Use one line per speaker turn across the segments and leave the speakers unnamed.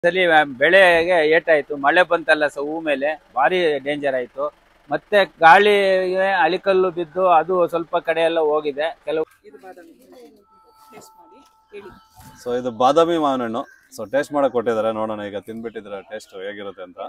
ಸಲಿ ಬೆಳೆಗೆ ಏಟಾಯ್ತು, ಮಳೆ ಬಂತಲ್ಲ ಹೂ ಮೇಲೆ ಭಾರಿ ಡೇಂಜರ್ ಆಯ್ತು. ಮತ್ತೆ ಗಾಳಿಗೆ ಅಲಿಕಲ್ಲು ಬಿದ್ದು ಅದು ಸ್ವಲ್ಪ ಕಡೆ ಎಲ್ಲ ಹೋಗಿದೆ. ಕೆಲವು
ಸೊ ಇದು ಬಾದಾಮಿ ಮಾವಿನ ಹಣ್ಣು. ಸೊ ಟೇಸ್ಟ್ ಮಾಡಕ್ ಕೊಟ್ಟಿದ್ದಾರೆ, ನೋಡೋಣ ಈಗ ತಿನ್ಬಿಟ್ಟಿದ್ರೆ ಟೇಸ್ಟ್ ಹೇಗಿರುತ್ತೆ ಅಂತ.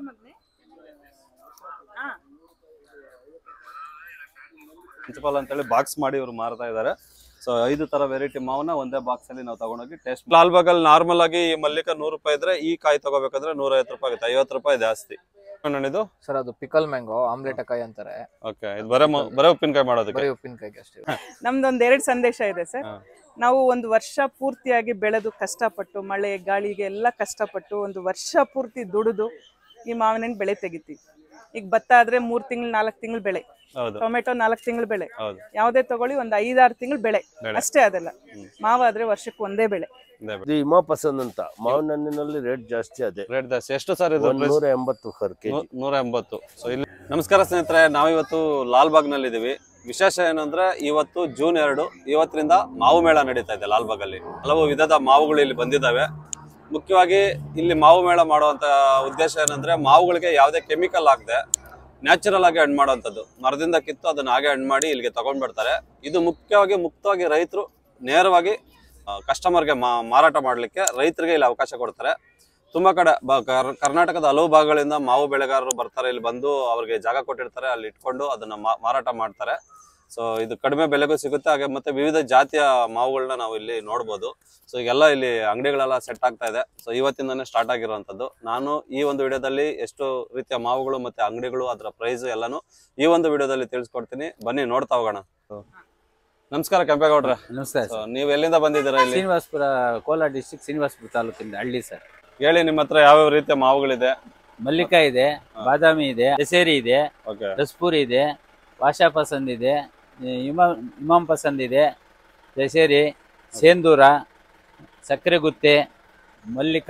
ಪ್ರಿನ್ಸಿಪಲ್ ಅಂತೇಳಿ ಬಾಕ್ಸ್ ಮಾಡಿ ಇವರು ಮಾರ್ತಾ ಇದ್ದಾರೆ. ಸೊ 5 ತರ ವೆರೈಟಿ ಮಾವನ್ನ ಒಂದೇ ಬಾಕ್ಸ್ ಅಲ್ಲಿ ನಾವು ತಗೊಂಡೋಗಿ ಟೇಸ್ಟ್. ಲಾಲ್ಬಾಗ್ ಅಲ್ಲಿ ನಾರ್ಮಲ್ ಆಗಿ ಈ ಮಲ್ಲಿಕ 100 ರೂಪಾಯಿ ಇದ್ರೆ ಈ ಕಾಯಿ ತಗೋಬೇಕಂದ್ರೆ 150 ರೂಪಾಯಿ ಆಗುತ್ತೆ, 50 ರೂಪಾಯಿ ಜಾಸ್ತಿ. ಇದು
ಸರ್ ಅದು ಪಿಕಲ್ ಮ್ಯಾಂಗೋ, ಆಮ್ಲೆಟ್ ಕಾಯಿ ಅಂತಾರೆ.
ಓಕೆ, ಇದು ಬರೇ ಉಪ್ಪಿನಕಾಯಿ ಮಾಡೋದಕ್ಕೆ?
ಬರೀ ಉಪ್ಪಿನಕಾಯಿಗೆ ಅಷ್ಟೇ.
ನಮ್ದೊಂದ್ 2 ಸಂದೇಶ ಇದೆ ಸರ್. ನಾವು ಒಂದು ವರ್ಷ ಪೂರ್ತಿಯಾಗಿ ಬೆಳೆದು ಕಷ್ಟಪಟ್ಟು ಮಳೆ ಗಾಳಿಗೆ ಎಲ್ಲ ಕಷ್ಟಪಟ್ಟು ಒಂದು ವರ್ಷ ಪೂರ್ತಿ ದುಡಿದು ಈ ಮಾವಿನ ಹಣ್ಣು ಬೆಳೆ ತೆಗಿತೀವಿ. ಈಗ ಭತ್ತ ಆದ್ರೆ 3 ತಿಂಗಳು 4 ತಿಂಗಳು ಬೆಳೆ, ಟೊಮೆಟೊ 4 ತಿಂಗಳು ಬೆಳೆ, ಯಾವ್ದೇ ತಗೊಳ್ಳಿ ಒಂದು 5-6 ತಿಂಗಳು ಬೆಳೆ ಅಷ್ಟೇ. ಅದೆಲ್ಲ ಮಾವಾದ್ರೆ ವರ್ಷಕ್ಕೆ ಒಂದೇ ಬೆಳೆ.
ಇದು ಹಿಮ ಪಸಂದ್ ಅಂತ ಮಾವಿನ ಹಣ್ಣಿನಲ್ಲಿ ರೇಟ್ ಜಾಸ್ತಿ. ಅದೇ
ರೇಟ್ ಜಾಸ್ತಿ. ಎಷ್ಟು ಸರ್ ಇದು?
180 ಸರ್ ಕೆಜಿ.
180. ಸೊ ಇಲ್ಲಿ ನಮಸ್ಕಾರ ಸ್ನೇಹಿತರೆ, ನಾವಿವತ್ತು ಲಾಲ್ಬಾಗ್ ನಲ್ಲಿ ಇದೀವಿ. ವಿಶೇಷ ಏನಂದ್ರೆ ಇವತ್ತು ಜೂನ್ 2, ಇವತ್ತರಿಂದ ಮಾವು ಮೇಳ ನಡೀತಾ ಇದೆ ಲಾಲ್ಬಾಗ್ ಅಲ್ಲಿ. ಹಲವು ವಿಧದ ಮಾವುಗಳು ಇಲ್ಲಿ ಬಂದಿದ್ದಾವೆ. ಮುಖ್ಯವಾಗಿ ಇಲ್ಲಿ ಮಾವು ಮೇಳ ಮಾಡುವಂತ ಉದ್ದೇಶ ಏನಂದ್ರೆ ಮಾವುಗಳಿಗೆ ಯಾವುದೇ ಕೆಮಿಕಲ್ ಆಗದೆ ನ್ಯಾಚುರಲ್ ಆಗಿ ಹಣ್ಣು ಮಾಡುವಂಥದ್ದು. ಮರದಿಂದ ಕಿತ್ತು ಅದನ್ನ ಹಾಗೆ ಹಣ್ಣು ಮಾಡಿ ಇಲ್ಲಿಗೆ ತಗೊಂಡ್ಬಿಡ್ತಾರೆ. ಇದು ಮುಕ್ತವಾಗಿ ರೈತರು ನೇರವಾಗಿ ಕಸ್ಟಮರ್ಗೆ ಮಾರಾಟ ಮಾಡಲಿಕ್ಕೆ ರೈತರಿಗೆ ಇಲ್ಲಿ ಅವಕಾಶ ಕೊಡ್ತಾರೆ. ತುಂಬಾ ಕಡೆ ಕರ್ನಾಟಕದ ಹಲವು ಭಾಗಗಳಿಂದ ಮಾವು ಬೆಳೆಗಾರರು ಬರ್ತಾರೆ, ಇಲ್ಲಿ ಬಂದು ಅವ್ರಿಗೆ ಜಾಗ ಕೊಟ್ಟಿರ್ತಾರೆ, ಅಲ್ಲಿ ಇಟ್ಕೊಂಡು ಅದನ್ನ ಮಾರಾಟ ಮಾಡ್ತಾರೆ. ಸೊ ಇದು ಕಡಿಮೆ ಬೆಲೆಗೂ ಸಿಗುತ್ತೆ. ಹಾಗೆ ಮತ್ತೆ ವಿವಿಧ ಜಾತಿಯ ಮಾವುಗಳನ್ನ ನಾವು ಇಲ್ಲಿ ನೋಡ್ಬೋದು. ಸೊ ಈಗೆಲ್ಲ ಇಲ್ಲಿ ಅಂಗಡಿಗಳೆಲ್ಲ ಸೆಟ್ ಆಗ್ತಾ ಇದೆ. ಸೊ ಇವತ್ತಿಂದಾನೇ ಸ್ಟಾರ್ಟ್ ಆಗಿರುವಂತದ್ದು. ನಾನು ಈ ಒಂದು ವಿಡಿಯೋದಲ್ಲಿ ಎಷ್ಟು ರೀತಿಯ ಮಾವುಗಳು ಮತ್ತೆ ಅಂಗಡಿಗಳು, ಅದರ ಪ್ರೈಸ್ ಎಲ್ಲಾನು ಈ ಒಂದು ವಿಡಿಯೋದಲ್ಲಿ ತಿಳಿಸ್ಕೊಡ್ತೀನಿ. ಬನ್ನಿ ನೋಡ್ತಾ ಹೋಗೋಣ. ನಮಸ್ಕಾರ ಕೆಂಪೇಗೌಡ್ರೆ.
ನಮಸ್ಕಾರ.
ನೀವು ಎಲ್ಲಿಂದ ಬಂದಿದ್ದೀರಾ? ಇಲ್ಲಿ
ಶ್ರೀನಿವಾಸಪುರ, ಕೋಲಾರ ಡಿಸ್ಟ್ರಿಕ್ಟ್, ಶ್ರೀನಿವಾಸಪುರ ತಾಲೂಕಿಂದ ಹಳ್ಳಿ ಸರ್.
ಹೇಳಿ, ನಿಮ್ಮ ಹತ್ರ ಯಾವ್ಯಾವ ರೀತಿಯ ಮಾವುಗಳಿದೆ?
ಮಲ್ಲಿಕ ಇದೆ, ಬಾದಾಮಿ ಇದೆ, ದಸೇರಿ ಇದೆ, ರಸ್ಪೂರಿ ಇದೆ, ವಾಶಾ ಪಸಂದ್ ಇದೆ, ಇಮಾಮ್ ಪಸಂದ್ ಇದೆ, ದಸೇರಿ, ಸೇಂದೂರ, ಸಕ್ಕರೆ ಗುತ್ತೆ, ಮಲ್ಲಿಕ.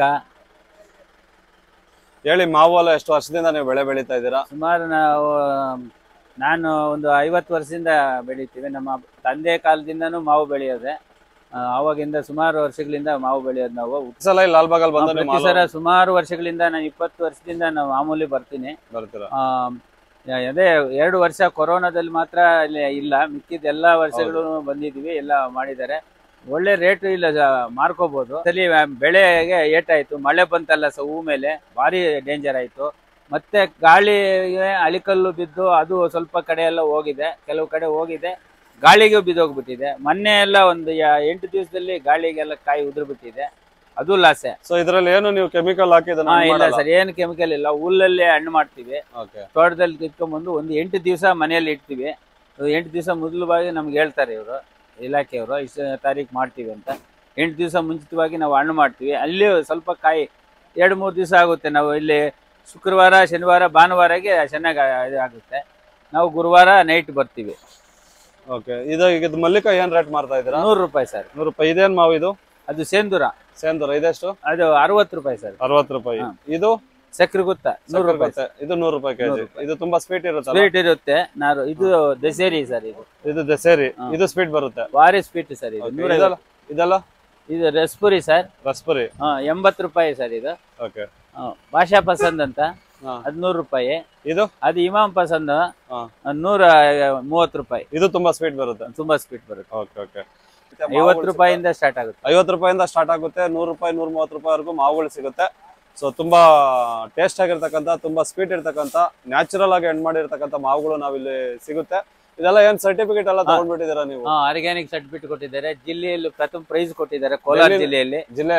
ಹೇಳಿ, ಮಾವು ಎಲ್ಲ ಎಷ್ಟು ವರ್ಷದಿಂದ ನೀವು ಬೆಳೆ ಬೆಳೀತಾ ಇದ್ದೀರಾ?
ಸುಮಾರು ನಾನು ಒಂದು 50 ವರ್ಷದಿಂದ ಬೆಳಿತೀವಿ. ನಮ್ಮ ತಂದೆ ಕಾಲದಿಂದನೂ ಮಾವು ಬೆಳೆಯೋದೆ. ಅವಾಗಿಂದ ಸುಮಾರು ವರ್ಷಗಳಿಂದ ಮಾವು ಬೆಳೆಯೋದು ನಾವು.
ಸಲ ಲಾಲ್ಬಾಗ್ ಅಲ್ಲಿ ಬಂದ
ಪ್ರತಿ ಸಲ ಸುಮಾರು ವರ್ಷಗಳಿಂದ, ನಾನು 20 ವರ್ಷದಿಂದ ನಾವು ಮಾಮೂಲಿ ಬರ್ತೀನಿ. ಅದೇ 2 ವರ್ಷ ಕೊರೋನಾದಲ್ಲಿ ಮಾತ್ರ ಇಲ್ಲ, ಮಿಕ್ಕಿದ ಎಲ್ಲಾ ವರ್ಷಗಳು ಬಂದಿದ್ವಿ, ಎಲ್ಲ ಮಾಡಿದ್ದಾರೆ. ಒಳ್ಳೆ ರೇಟ್ ಇಲ್ಲ, ಮಾರ್ಕೋಬಹುದು. ಸಲಿ ಬೆಳೆಗೆ ಏಟಾಯ್ತು, ಮಳೆ ಬಂತಲ್ಲ ಹೂ ಮೇಲೆ ಭಾರಿ ಡೇಂಜರ್ ಆಯ್ತು. ಮತ್ತೆ ಗಾಳಿಗೆ ಅಲಿಕಲ್ಲು ಬಿದ್ದು ಅದು ಸ್ವಲ್ಪ ಕಡೆ ಎಲ್ಲ ಹೋಗಿದೆ, ಕೆಲವು ಕಡೆ ಹೋಗಿದೆ, ಗಾಳಿಗೆ ಬಿದ್ದೋಗ್ಬಿಟ್ಟಿದೆ. ಮೊನ್ನೆ ಎಲ್ಲ ಒಂದು 8 ದಿವಸದಲ್ಲಿ ಗಾಳಿಗೆಲ್ಲ ಕಾಯಿ ಉದುರು ಬಿಟ್ಟಿದೆ, ಅದು ಲಾಸೆ.
ಸೊ ಇದ್ರಲ್ಲಿ ಏನು ನೀವು ಕೆಮಿಕಲ್ ಹಾಕಿದ್ರೆ?
ಇಲ್ಲ ಸರ್, ಏನು ಕೆಮಿಕಲ್ ಇಲ್ಲ. ಹುಲ್ಲಲ್ಲೇ ಹಣ್ಣು ಮಾಡ್ತೀವಿ, ತೋಟದಲ್ಲಿ ಕಿತ್ಕೊಂಡ್ಬಂದು ಒಂದು 8 ದಿವಸ ಮನೆಯಲ್ಲಿ ಇಡ್ತೀವಿ. 8 ದಿವಸ ಮೊದಲವಾಗಿ ನಮ್ಗೆ ಹೇಳ್ತಾರೆ ಇವರು, ಇಲಾಖೆಯವರು, ಇಷ್ಟು ತಾರೀಕು ಮಾಡ್ತೀವಿ ಅಂತ. 8 ದಿವಸ ಮುಂಚಿತವಾಗಿ ನಾವು ಹಣ್ಣು ಮಾಡ್ತೀವಿ. ಅಲ್ಲಿ ಸ್ವಲ್ಪ ಕಾಯಿ 2-3 ದಿವಸ ಆಗುತ್ತೆ. ನಾವು ಇಲ್ಲಿ ಶುಕ್ರವಾರ, ಶನಿವಾರ, ಭಾನುವಾರಗೆ ಚೆನ್ನಾಗಿ ಆಗುತ್ತೆ. ನಾವು ಗುರುವಾರ ನೈಟ್ ಬರ್ತೀವಿ.
ಓಕೆ, ಇದು ಮಲ್ಲಿಕ ಏನ್ ರೇಟ್ ಮಾಡ್ತಾ ಇದ್ದೀರಾ?
100 ರೂಪಾಯಿ ಸರ್.
100 ರೂಪಾಯಿ. ಇದೇನ್ ಮಾವು ಇದು?
ಅದು ಸೇಂದೂರ.
ಇದೆಷ್ಟು?
ಅದು 60 ರೂಪಾಯಿ ಸರ್.
60 ರೂಪಾಯಿ. ಇದು
ಸಕ್ಕರೆ ಗುತ್ತ 100 ರೂಪಾಯಿ.
ಇದು 100 ರೂಪಾಯಿ ಕೆಜಿ. ಇದು ತುಂಬಾ ಸ್ವೀಟ್ ಇರುತ್ತೆ.
ಸ್ವೀಟ್ ಇರುತ್ತೆ. ಇದು ದಸೇರಿ ಸರ್. ಇದು
ದಸೇರಿ. ಇದು ಸ್ವೀಟ್ ಬರುತ್ತೆ,
ಭಾರಿ ಸ್ವೀಟ್ ಸರ್. ಇದು
ಇದೆಲ್ಲ
ಇದು ರಸ್ಪುರಿ ಸರ್.
ರಸ್ಪುರಿ
80 ರೂಪಾಯಿ ಸರ್. ಇದು
ಓಕೆ.
ಭಾಷಾ ಪಸಂದ್ ಅಂತ, ಅದು 100 ರೂಪಾಯಿ. ಅದು ಇಮಾಮ್ ಪಸಂದ್ 130 ರೂಪಾಯಿ.
ಇದು ತುಂಬಾ ಸ್ವೀಟ್ ಬರುತ್ತೆ.
ತುಂಬಾ ಸ್ವೀಟ್ ಬರುತ್ತೆ.
Okay okay.
50 ರೂಪಾಯಿಂದ ಸ್ಟಾರ್ಟ್ ಆಗುತ್ತೆ.
50 ರೂಪಾಯಿಂದ ಸ್ಟಾರ್ಟ್ ಆಗುತ್ತೆ. 100 ರೂಪಾಯಿ, 130 ರೂಪಾಯಿವರೆಗೂ ಮಾವುಗಳು ಸಿಗುತ್ತೆ. ಸೊ ತುಂಬಾ ಟೇಸ್ಟ್ ಆಗಿರ್ತಕ್ಕಂಥ, ತುಂಬಾ ಸ್ವೀಟ್ ಇರ್ತಕ್ಕಂಥ, ನ್ಯಾಚುರಲ್ ಆಗಿ ಹಣ್ಣು ಮಾಡಿರ್ತಕ್ಕಂಥ ಮಾವುಗಳು ನಾವಿಲ್ಲಿ ಸಿಗುತ್ತೆ. ಇದೆಲ್ಲ ಏನ್ ಸರ್ಟಿಫಿಕೇಟ್ ಎಲ್ಲ ತಗೊಂಡ್ಬಿಟ್ಟಿದ್ದೀರಾ ನೀವು?
ಆರ್ಗ್ಯಾನಿಕ್ ಸರ್ಟಿಫಿಕೇಟ್ ಕೊಟ್ಟಿದ್ದಾರೆ. ಜಿಲ್ಲೆಯಲ್ಲಿ ಪ್ರಥಮ ಪ್ರೈಸ್ ಕೊಟ್ಟಿದ್ದಾರೆ, ಕೋಲಾರ ಜಿಲ್ಲೆಯಲ್ಲಿ.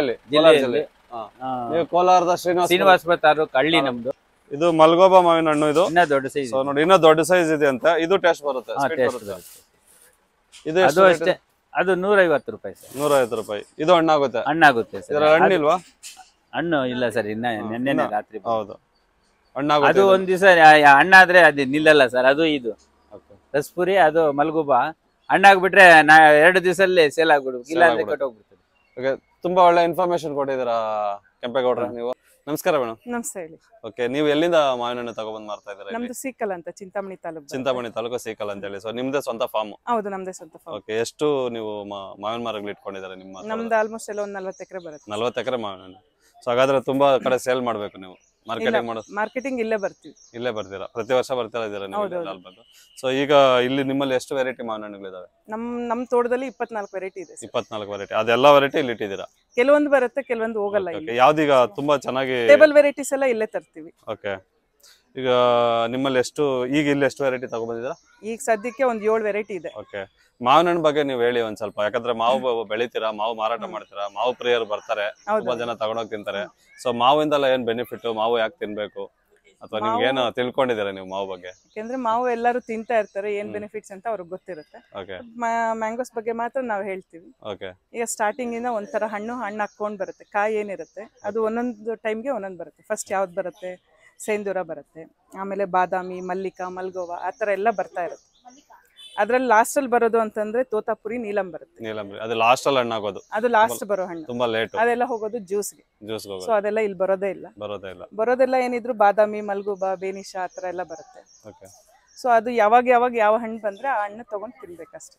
ನೀವು ಕೋಲಾರದ
ಶ್ರೀನಿವಾಸಪುರ ತಾಲೂಕು ಹಳ್ಳಿ ನಮ್ದು.
ಇದು ಮಲ್ಗೋಬಾ ಮಾವಿನ ಹಣ್ಣು. ಇದು
ಇನ್ನ ದೊಡ್ಡ ಸೈಜ್.
ನೋಡಿ, ಇನ್ನ ದೊಡ್ಡ ಸೈಜ್ ಇದೆ ಅಂತ. ಇದು ಟೇಸ್ಟ್ ಬರುತ್ತೆ. ಇದು
ಅಷ್ಟೇ. ಅದು 150 ರೂಪಾಯಿ ಸರ್.
150 ರೂಪಾಯಿ. ಇದು ಹಣ್ಣಾಗುತ್ತೆ?
ಹಣ್ಣಾಗುತ್ತೆ ಸರ್.
ಹಣ್ಣಿಲ್ವಾ?
ಹಣ್ಣು ಇಲ್ಲ ಸರ್, ನಿನ್ನೆ ರಾತ್ರಿ.
ಹೌದು, ಹಣ್ಣಾಗುತ್ತೆ.
ಅದು ಒಂದ್ ದಿವಸ ಹಣ್ಣಾದ್ರೆ ಅದು ನಿಲ್ಲಲ್ಲ ಸರ್. ಅದು ಇದು ರಸ್ಪುರಿ, ಅದು ಮಲ್ಗುಬಾ ಹಣ್ಣಾಗ್ಬಿಟ್ರೆ 2 ದಿವಸದಲ್ಲಿ ಸೇಲ್ ಆಗ್ಬಿಡ್ಬೇಕು, ಇಲ್ಲ ಅಂದ್ರೆ ಕಟ್ಟೋಗ್ಬಿಡ್ತದೆ.
ತುಂಬಾ ಒಳ್ಳೆ ಇನ್ಫಾರ್ಮೇಶನ್ ಕೊಟ್ಟಿದ್ದೀರಾ ಕೆಂಪೇಗೌಡ್ರ ನೀವು. ನಮಸ್ಕಾರ ಮೇಡಮ್.
ನಮಸ್ತೆ, ಹೇಳಿ.
ಓಕೆ, ನೀವು ಎಲ್ಲಿಂದ ಮಾವಿನ ಹಣ್ಣು ತಗೊಂಡ್ಬಂದು ಮಾರ್ತಾ ಇದ್ದೀರಾ?
ನಮ್ದು ಸೀಕಲ್ ಅಂತ, ಚಿಂತಾಮಣಿ
ತಾಲೂಕು ಸೀಕಲ್ ಅಂತ ಹೇಳಿ. ಸೊ ನಿಮ್ದೇ ಸ್ವಂತ ಫಾರ್ಮ್?
ಹೌದು, ನಮ್ದೇ ಸ್ವಂತ ಫಾರ್ಮ್.
ಓಕೆ, ಎಷ್ಟು ನೀವು ಮಾವಿನ ಮರಗಳು ಇಟ್ಕೊಂಡಿದ್ದಾರೆ ನಿಮ್ಮ?
ನಮ್ದು ಆಲ್ಮೋಸ್ಟ್ ಎಲ್ಲ ಒಂದು 40 ಎಕರೆ ಬರುತ್ತೆ.
40 ಎಕರೆ ಮಾವಿನ ಹಣ್ಣು. ಸೊ ಹಾಗಾದ್ರೆ ತುಂಬಾ ಕಡೆ ಸೇಲ್ ಮಾಡ್ಬೇಕು ನೀವು, ಮಾರ್ಕೆಟಿಂಗ್ ಮಾಡೋದು.
ಮಾರ್ಕೆಟಿಂಗ್ ಇಲ್ಲೇ ಬರ್ತೀವಿ.
ಇಲ್ಲೇ ಬರ್ತೀರಾ, ಪ್ರತಿ ವರ್ಷ ಬರ್ತಾ ಇದ್ದೀರಾ ನೀವು ಲಾಲ್ಬಾಗ್. ಸೊ ಈಗ ಇಲ್ಲಿ ನಿಮ್ಮಲ್ಲಿ ಎಷ್ಟು ವೆರೈಟಿ ಮಾವಿನ ಹಣ್ಣುಗಳಿದಾವೆ?
ನಮ್ಮ ತೋಟದಲ್ಲಿ 24 ವೆರೈಟಿ ಇದೆ.
24 ವೆರೈಟಿ, ಅದೆಲ್ಲ ವೆರೈಟಿ ಇಲ್ಲಿ ಇಟ್ಟಿದ್ದೀರಾ?
ಕೆಲವೊಂದು ಬರುತ್ತೆ, ಕೆಲವೊಂದು ಹೋಗಲ್ಲ.
ಯಾವ್ದೀಗ ತುಂಬಾ ಚೆನ್ನಾಗಿ
ಟೇಬಲ್ ವೆರೈಟೀಸ್ ಎಲ್ಲ ಇಲ್ಲೇ ತರ್ತೀವಿ.
ಓಕೆ, ಈಗ ನಿಮ್ಮಲ್ಲಿ ಎಷ್ಟು, ಈಗ ಇಲ್ಲಿ ಎಷ್ಟು ವೆರೈಟಿ ತಗೊಂಡ್ಬಂದಿದ್ದೀರಾ?
ಈಗ ಸದ್ಯಕ್ಕೆ ಒಂದು 7 ವೆರೈಟಿ ಇದೆ.
ಓಕೆ, ಮಾವಿನ ಹಣ್ಣು ಬಗ್ಗೆ ನೀವು ಹೇಳಿ ಒಂದ್ ಸ್ವಲ್ಪ. ಯಾಕಂದ್ರೆ ಮಾವು ಬೆಳಿತೀರಾ, ಮಾವು ಮಾರಾಟ ಮಾಡ್ತೀರಾ, ಮಾವು ಪ್ರಿಯರು ಬರ್ತಾರೆ, ತುಂಬಾ ಜನ ತಗೊಂಡೋಗಿ ತಿಂತಾರೆ. ಸೊ ಮಾವಿಂದಲ್ಲ ಏನ್ ಬೆನಿಫಿಟ್, ಮಾವು ಯಾಕೆ ತಿನ್ಬೇಕು, ಅಥವಾ ನಿಮ್ಗೆ ಏನು ತಿಳ್ಕೊಂಡಿದ್ದೀರಾ ನೀವು ಮಾವು ಬಗ್ಗೆ?
ಯಾಕಂದ್ರೆ ಮಾವು ಎಲ್ಲರೂ ತಿಂತಾ ಇರ್ತಾರೆ, ಏನ್ ಬೆನಿಫಿಟ್ಸ್ ಅಂತ ಅವ್ರಿಗೆ ಗೊತ್ತಿರುತ್ತೆ. ಮ್ಯಾಂಗೋಸ್ ಬಗ್ಗೆ ಮಾತ್ರ ನಾವು ಹೇಳ್ತೀವಿ. ಈಗ ಸ್ಟಾರ್ಟಿಂಗ್ ಇಂದ ಒಂಥರ ಹಣ್ಣು ಹಾಕೊಂಡ್ ಬರುತ್ತೆ, ಕಾಯಿ ಏನಿರುತ್ತೆ ಅದು ಒಂದೊಂದು ಟೈಮ್ಗೆ ಒಂದೊಂದು ಬರುತ್ತೆ. ಫಸ್ಟ್ ಯಾವ್ದು ಬರುತ್ತೆ, ಸೇಂದೂರ ಬರುತ್ತೆ, ಆಮೇಲೆ ಬಾದಾಮಿ, ಮಲ್ಲಿಕಾ, ಮಲ್ಗೋವಾ, ಆ ತರ ಎಲ್ಲ ಬರ್ತಾ ಇರುತ್ತೆ. ಅದ್ರಲ್ಲಿ ಲಾಸ್ಟ್ ಅಲ್ಲಿ ಬರೋದು ಅಂತಂದ್ರೆ ತೋತಾಪುರಿ, ನೀಲಂ ಬರುತ್ತೆ.
ನೀಲಂಬರಿ ಅದು ಲಾಸ್ಟ್ ಅಲ್ಲಿ ಹಣ್ಣು ಆಗೋದು,
ಅದು ಲಾಸ್ಟ್ ಬರೋ ಹಣ್ಣು,
ತುಂಬಾ ಲೇಟ್.
ಅದೆಲ್ಲ ಹೋಗೋದು ಜ್ಯೂಸ್ಗೆ. ಸೊ ಅದೆಲ್ಲ ಇಲ್ಲಿ ಬರೋದೆಲ್ಲ ಏನಿದ್ರು ಬಾದಾಮಿ, ಮಲ್ಗೋಬಾ, ಬೇನಿಶಾ ಆ ತರ ಎಲ್ಲ ಬರುತ್ತೆ. ಸೊ ಅದು ಯಾವಾಗ ಯಾವ ಹಣ್ಣು ಬಂದ್ರೆ ಆ ಹಣ್ಣು ತಗೊಂಡ್ ತಿನ್ಬೇಕಷ್ಟೇ.